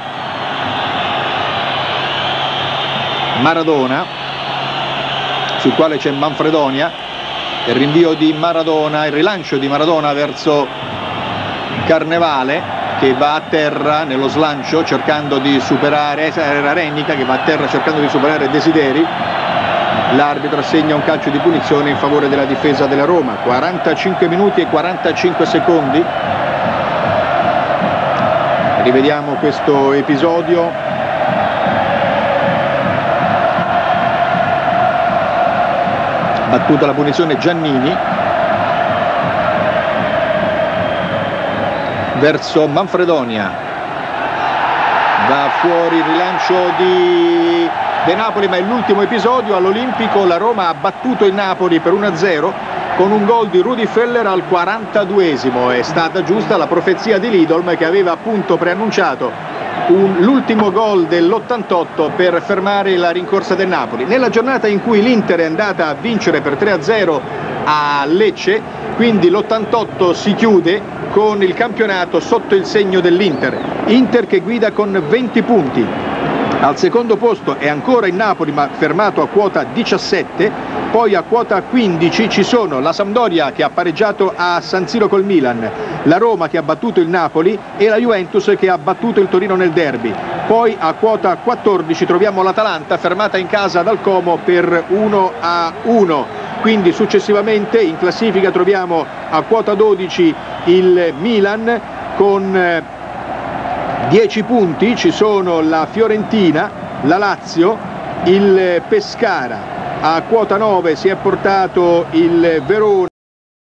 Maradona, sul quale c'è Manfredonia. Il rinvio di Maradona, il rilancio di Maradona verso Carnevale, che va a terra nello slancio cercando di superare, era Renica che va a terra cercando di superare Desideri. L'arbitro assegna un calcio di punizione in favore della difesa della Roma. 45 minuti e 45 secondi. Rivediamo questo episodio. Battuta la punizione Giannini verso Manfredonia, va fuori il rilancio di De Napoli, ma è l'ultimo episodio. All'Olimpico la Roma ha battuto il Napoli per 1-0 con un gol di Rudi Feller al 42esimo. È stata giusta la profezia di Lidolm, che aveva appunto preannunciato l'ultimo gol dell'88 per fermare la rincorsa del Napoli. Nella giornata in cui l'Inter è andata a vincere per 3-0 a Lecce, quindi l'88 si chiude con il campionato sotto il segno dell'Inter. Inter che guida con 20 punti. Al secondo posto è ancora il Napoli, ma fermato a quota 17. Poi a quota 15 ci sono la Sampdoria, che ha pareggiato a San Siro col Milan, la Roma che ha battuto il Napoli e la Juventus che ha battuto il Torino nel derby. Poi a quota 14 troviamo l'Atalanta, fermata in casa dal Como per 1-1. Quindi successivamente in classifica troviamo a quota 12 il Milan con 10 punti. Ci sono la Fiorentina, la Lazio, il Pescara. A quota 9 si è portato il Verona.